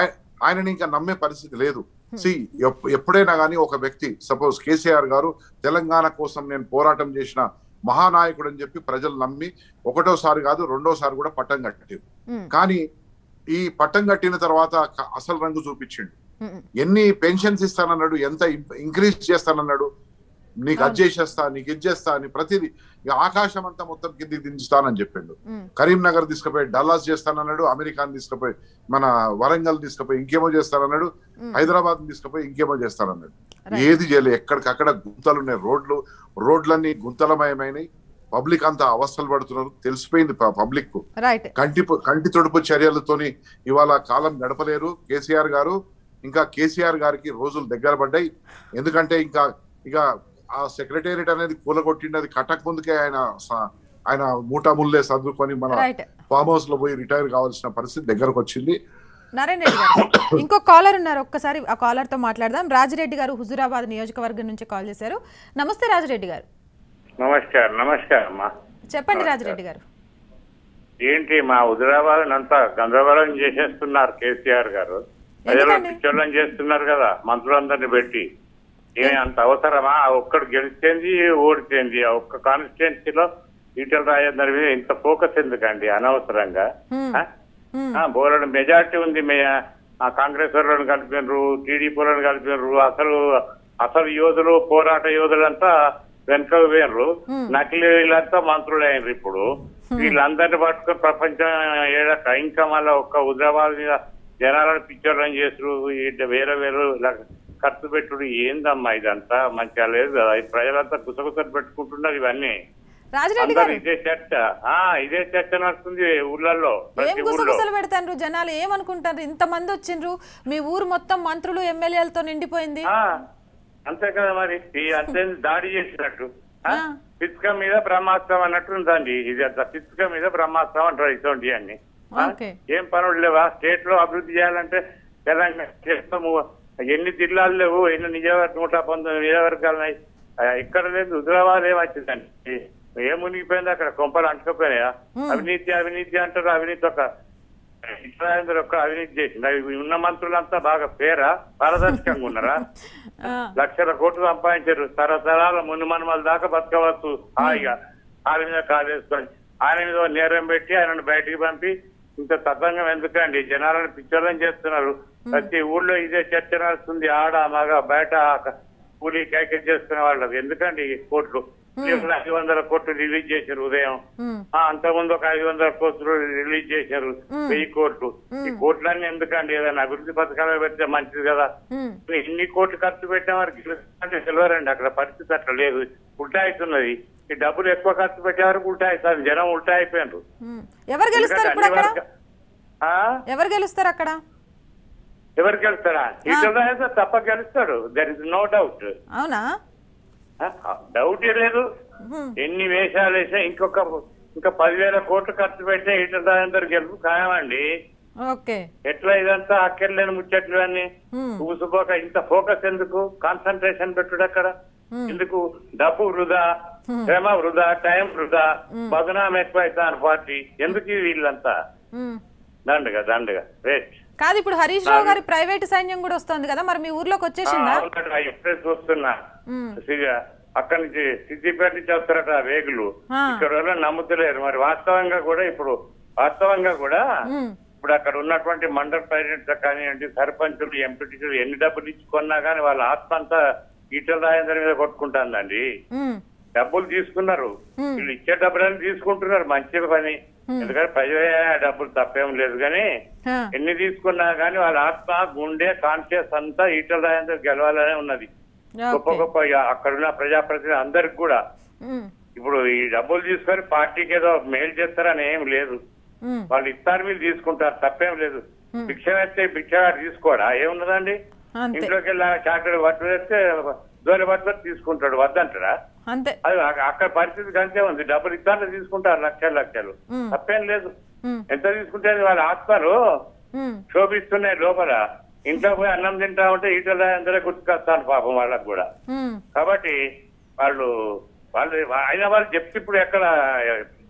ఆయనని ఇంకా నమ్మే పరిస్థితి లేదు. ఎప్పుడైనా కానీ ఒక వ్యక్తి సపోజ్ కేసీఆర్ గారు తెలంగాణ కోసం నేను పోరాటం చేసిన మహానాయకుడు అని చెప్పి ప్రజలు నమ్మి ఒకటోసారి కాదు రెండోసారి కూడా పట్టం కట్టారు. కానీ ఈ పట్టం కట్టిన తర్వాత అసలు రంగు చూపించిండు. ఎన్ని పెన్షన్స్ ఇస్తానన్నాడు, ఎంత ఇంక్రీజ్ చేస్తానన్నాడు, నీకు అది చేసేస్తా, నీకు ఇది చేస్తా అని ప్రతిదీ ఆకాశం అంతా మొత్తం కిందికి దించుతానని చెప్పిండు. కరీంనగర్ తీసుకుపోయి డల్లాస్ చేస్తానన్నాడు, అమెరికాని తీసుకుపోయి మన వరంగల్ తీసుకుపోయి ఇంకేమో చేస్తానన్నాడు, హైదరాబాద్ తీసుకుపోయి ఇంకేమో చేస్తానన్నాడు. ఏది చేయలేదు. ఎక్కడికక్కడ గుంతలున్నాయి, రోడ్లన్నీ గుంతలమయమైనవి. పబ్లిక్ అంతా అవస్థలు పడుతున్నారు, తెలిసిపోయింది పబ్లిక్ కు. కంటి తొడుపు చర్యలతోని ఇవాళ కాలం గడపలేరు కేసీఆర్ గారు. ఇంకా కేసీఆర్ గారికి రోజులు దగ్గర పడ్డాయి. ఎందుకంటే ఇక ఆ సెక్రటేరియట్ అనేది కూలగొట్టింది, కట్టక ముందుకే ఆయన మూటాముల్లే సర్దుకొని మన ఫామ్ హౌస్ లో పోయి రిటైర్ కావాల్సిన పరిస్థితి దగ్గరకు వచ్చింది. నారాయణ రెడ్డి గారు ఇంకో కాలర్ ఉన్నారు, ఒక్కసారి ఆ కాలర్ తో మాట్లాడదాం. రాజిరెడ్డి గారు హుజూరాబాద్ నియోజకవర్గం నుంచి కాల్ చేశారు. నమస్తే రాజిరెడ్డి గారు. నమస్కారం. చెప్పండి రాజిరెడ్డి గారు. ఏంటి మా హుజూరాబాద్ అంతా గందరగోళం చేసేస్తున్నారు కేసీఆర్ గారు, ప్రజలు పిచ్చోళ్ళం చేస్తున్నారు కదా మంత్రులందరినీ పెట్టి. ఏమి అంత అవసరమా? ఒక్కడు గెలిచేంది ఓడిపోయింది, ఆ ఒక్క కాన్స్టిట్యున్సీలో ఈటల రాజేందర్ మీద ఇంత ఫోకస్ ఎందుకండి అనవసరంగా? బోలెడు మెజార్టీ ఉంది. కాంగ్రెస్ వాళ్ళని కలిపినారు, టీడీపీ వాళ్ళని కలిపినారు. అసలు యోధులు, పోరాట యోధులంతా వెనుకకు పోయినరు. నకిలీ వీళ్ళంతా మంత్రులు అయినరు. ఇప్పుడు వీళ్ళందరినీ పట్టుకుని ప్రపంచం ఏడక ఇంకా మళ్ళీ ఒక్క హుజూరాబాద్ మీద జనాలను పిచ్చోళ్ళని చేస్తురు, వేరే ఖర్చు పెట్టుడు. ఏందమ్మా ఇదంతా? మంచిగా లేదు కదా. ప్రజలంతా గుసగుసలు పెట్టుకుంటున్నారు ఇవన్నీ. ఇదే చర్చ నడుస్తుంది ఊర్లలో. ఏం గుసగుసలు పెడతారు జనాలు? ఏమనుకుంటారు? ఇంతమంది వచ్చిండ్రు, మీ ఊరు మొత్తం మంత్రులు ఎమ్మెల్యేలతో నిండిపోయింది. అంతే కదా మరి. అంతే దాడి చేసినట్టు పిచ్చుక మీద బ్రహ్మాస్త్రం అన్నట్టు ఉందండి. ఇది అంత పిచ్చుక మీద బ్రహ్మాస్త్రం అంటారు ఇటువంటి అన్ని. ఏం పనులు లేవా? స్టేట్ లో అభివృద్ధి చేయాలంటే తెలంగాణ చేస్తాము. ఎన్ని జిల్లాలు లేవు, ఎన్ని 119 నియోజకవర్గాలు ఉన్నాయి. ఇక్కడ లేదు. హుజూరాబాద్ ఏమొచ్చిందండి? ఏం మునిగిపోయింది అక్కడ? కొంపలు అంటుకపోయినాయా? అవినీతి అంటారు. అవినీతి ఒక్క అవినీతి చేసింది. ఉన్న మంత్రులంతా బాగా పేరా, పారదర్శకంగా ఉన్నారా? లక్షల కోట్లు సంపాదించారు. తరతరాల మునిమనుమల దాకా బతకవచ్చు హాయిగా. ఆయన మీద కాదేసుకొని ఆయన మీద నేరం పెట్టి ఆయనను బయటికి పంపి ఇంత తతంగం ఎందుకండి? జనాలను పిచ్చోళ్ళని చేస్తున్నారు. ప్రతి ఊళ్ళో ఇదే చర్చ నడుస్తుంది. ఆడ మగ బయట కూలీ క్యాకెట్ చేసుకునే వాళ్ళకి ఎందుకండి కోట్లు? 500 కోట్లు రిలీజ్ చేశారు ఉదయం. అంతకుముందు ఒక 500 కోట్లు రిలీజ్ చేశారు, 1000 కోట్లు. ఈ కోట్లన్నీ ఎందుకండి? ఏదైనా అభివృద్ధి పథకాలు పెడితే మంచిది కదా. ఇన్ని కోట్లు ఖర్చు పెట్టిన వారికి అంటే తెలియరండి. అక్కడ పరిస్థితి అట్లా లేదు, ఉల్టా అవుతున్నది. ఈ డబ్బులు ఎక్కువ ఖర్చు పెట్టే వరకు ఉల్టా అవుతుంది. జనం ఉల్టా అయిపోయారు. ఎవరు గెలుస్తారు అక్కడ? ఎవరు గెలుస్తారా? ఈటల తప్ప గెలుస్తాడు. There is no doubt. అవునా? డౌట్ లేదు. ఎన్ని వేషాలు వేసినా ఇంకా 10,000 కోట్లు ఖర్చు పెట్టినా ఈటల రాజేందర్ గెలుపు ఖాయమండి. ఎట్లా ఇదంతా అక్కర్లేని ముచ్చట్లు అన్ని ఊసిపోక ఇంత ఫోకస్ ఎందుకు? కాన్సన్ట్రేషన్ పెట్టుడు అక్కడ ఎందుకు? డబ్బు వృధా, శ్రమ వృధా, టైం వృధా, బదనాం ఎక్కువైతాను పార్టీ. ఎందుకు వీళ్ళంతా? దండగా వేస్ట్ కాదు. ఇప్పుడు హరీష్ రావు గారి ప్రైవేట్ సైన్యం కూడా వస్తుంది కదా, మరి మీ ఊర్లోకి వచ్చేసిందా? ఎప్పుడే చూస్తున్నా. అక్కడి నుంచి సిద్దిపేట నుంచి వస్తారట వేగులు. ఇక్కడ నమ్ముతలేరు. మరి వాస్తవంగా కూడా ఇప్పుడు అక్కడ ఉన్నటువంటి మండల ప్రెసిడెంట్ కానివ్వండి, సర్పంచులు, ఎంపీటీలు ఎన్ని డబ్బులు ఇచ్చుకున్నా గానీ వాళ్ళ ఆత్మ అంతా ఈటల రాజేందర్ మీద కొట్టుకుంటుందండి. డబ్బులు తీసుకున్నారు, వీళ్ళు ఇచ్చే డబ్బులని తీసుకుంటున్నారు. మంచి పని. ఎందుకంటే ప్రజలే డబ్బులు తప్పేం లేదు. కానీ ఎన్ని తీసుకున్నా గానీ వాళ్ళ ఆత్మ, గుండె, కాన్షియస్ అంతా ఈటల రాజేందర్ గెలవాలనే ఉన్నది. గొప్ప అక్కడున్న ప్రజాప్రతినిధులు అందరికి కూడా ఇప్పుడు ఈ డబ్బులు తీసుకొని పార్టీకి ఏదో మేలు చేస్తారని ఏం లేదు. వాళ్ళు ఇస్తారు, వీళ్ళు తీసుకుంటారు, తప్పేం లేదు. భిక్ష వేస్తే భిక్షగాడు తీసుకోడా? ఏమున్నదండి? ఇంట్లోకి వెళ్ళి చాకరీ బట్టలు వేస్తే దోలి బట్టలు తీసుకుంటాడు, వద్దంటారా? అది అక్కడ పరిస్థితి అంతే ఉంది. డబ్బులు ఇస్తారో తీసుకుంటారు లక్షలు. తప్పేం లేదు. ఎంత తీసుకుంటే వాళ్ళ ఆత్మలు శోభిస్తున్నాయి లోపల. ఇంట్లో పోయి అన్నం తింటా ఉంటే ఈటల రాజేందరే గుర్తుకొస్తాను పాపం వాళ్ళకు కూడా. కాబట్టి వాళ్ళు చెప్తే ఇప్పుడు ఎక్కడ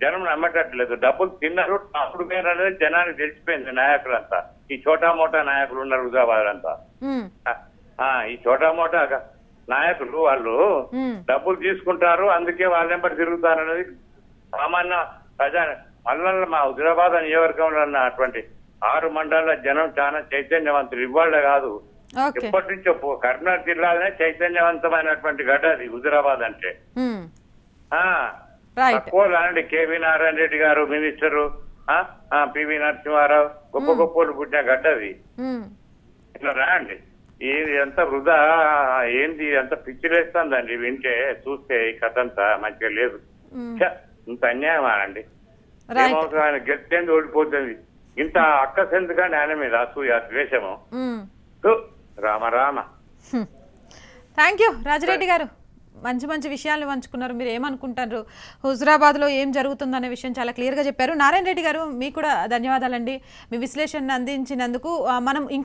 జనం నమ్మటట్లేదు. డబ్బులు తిన్నారు, అప్పుడు పేరు అనేది జనానికి తెలిసిపోయింది. నాయకులంతా ఈ చోటా మోటా నాయకులు ఉన్నారు హుజరాబాద్ అంతా. ఈ చోటా మోటా నాయకులు వాళ్ళు డబ్బులు తీసుకుంటారు, అందుకే వాళ్ళెంబడి తిరుగుతారు అనేది సామాన్య ప్రజా. మళ్ళా మా హుజరాబాద్ నియోజకవర్గంలో ఉన్నటువంటి 6 మండలాల జనం చాలా చైతన్యవంతులు. ఇవాళ కాదు, ఎప్పటి నుంచో కర్నూలు జిల్లాలోనే చైతన్యవంతమైనటువంటి గడ్డ అది హుజరాబాద్ అంటే. తక్కువలాంటి కేవీ నారాయణ రెడ్డి గారు మినిస్టరు, పివి నరసింహారావు గొప్ప గొప్పలు పుట్టిన గడ్డ అది. ఇట్లా రాండి, ఇది ఎంత వృధా, ఏంది ఎంత పిచ్చిలేస్తుందండి వింటే చూస్తే. ఈ కథ అంతా మంచిగా లేదు, ఇంత అన్యాయమా అండి. ఆయన గెలిచేంది ఓడిపోతుంది, ఇంత అక్కసెందుకండి ఆయన మీద అసూయ ద్వేషము. రామ రామ. థ్యాంక్ యూ రాజిరెడ్డి గారు, మంచి మంచి విషయాలు పంచుకున్నారు. మీరు ఏమనుకుంటారు, హుజరాబాద్లో ఏం జరుగుతుందనే విషయం చాలా క్లియర్గా చెప్పారు. నారాయణ రెడ్డి గారు మీకు కూడా ధన్యవాదాలండి, మీ విశ్లేషణ అందించినందుకు. మనం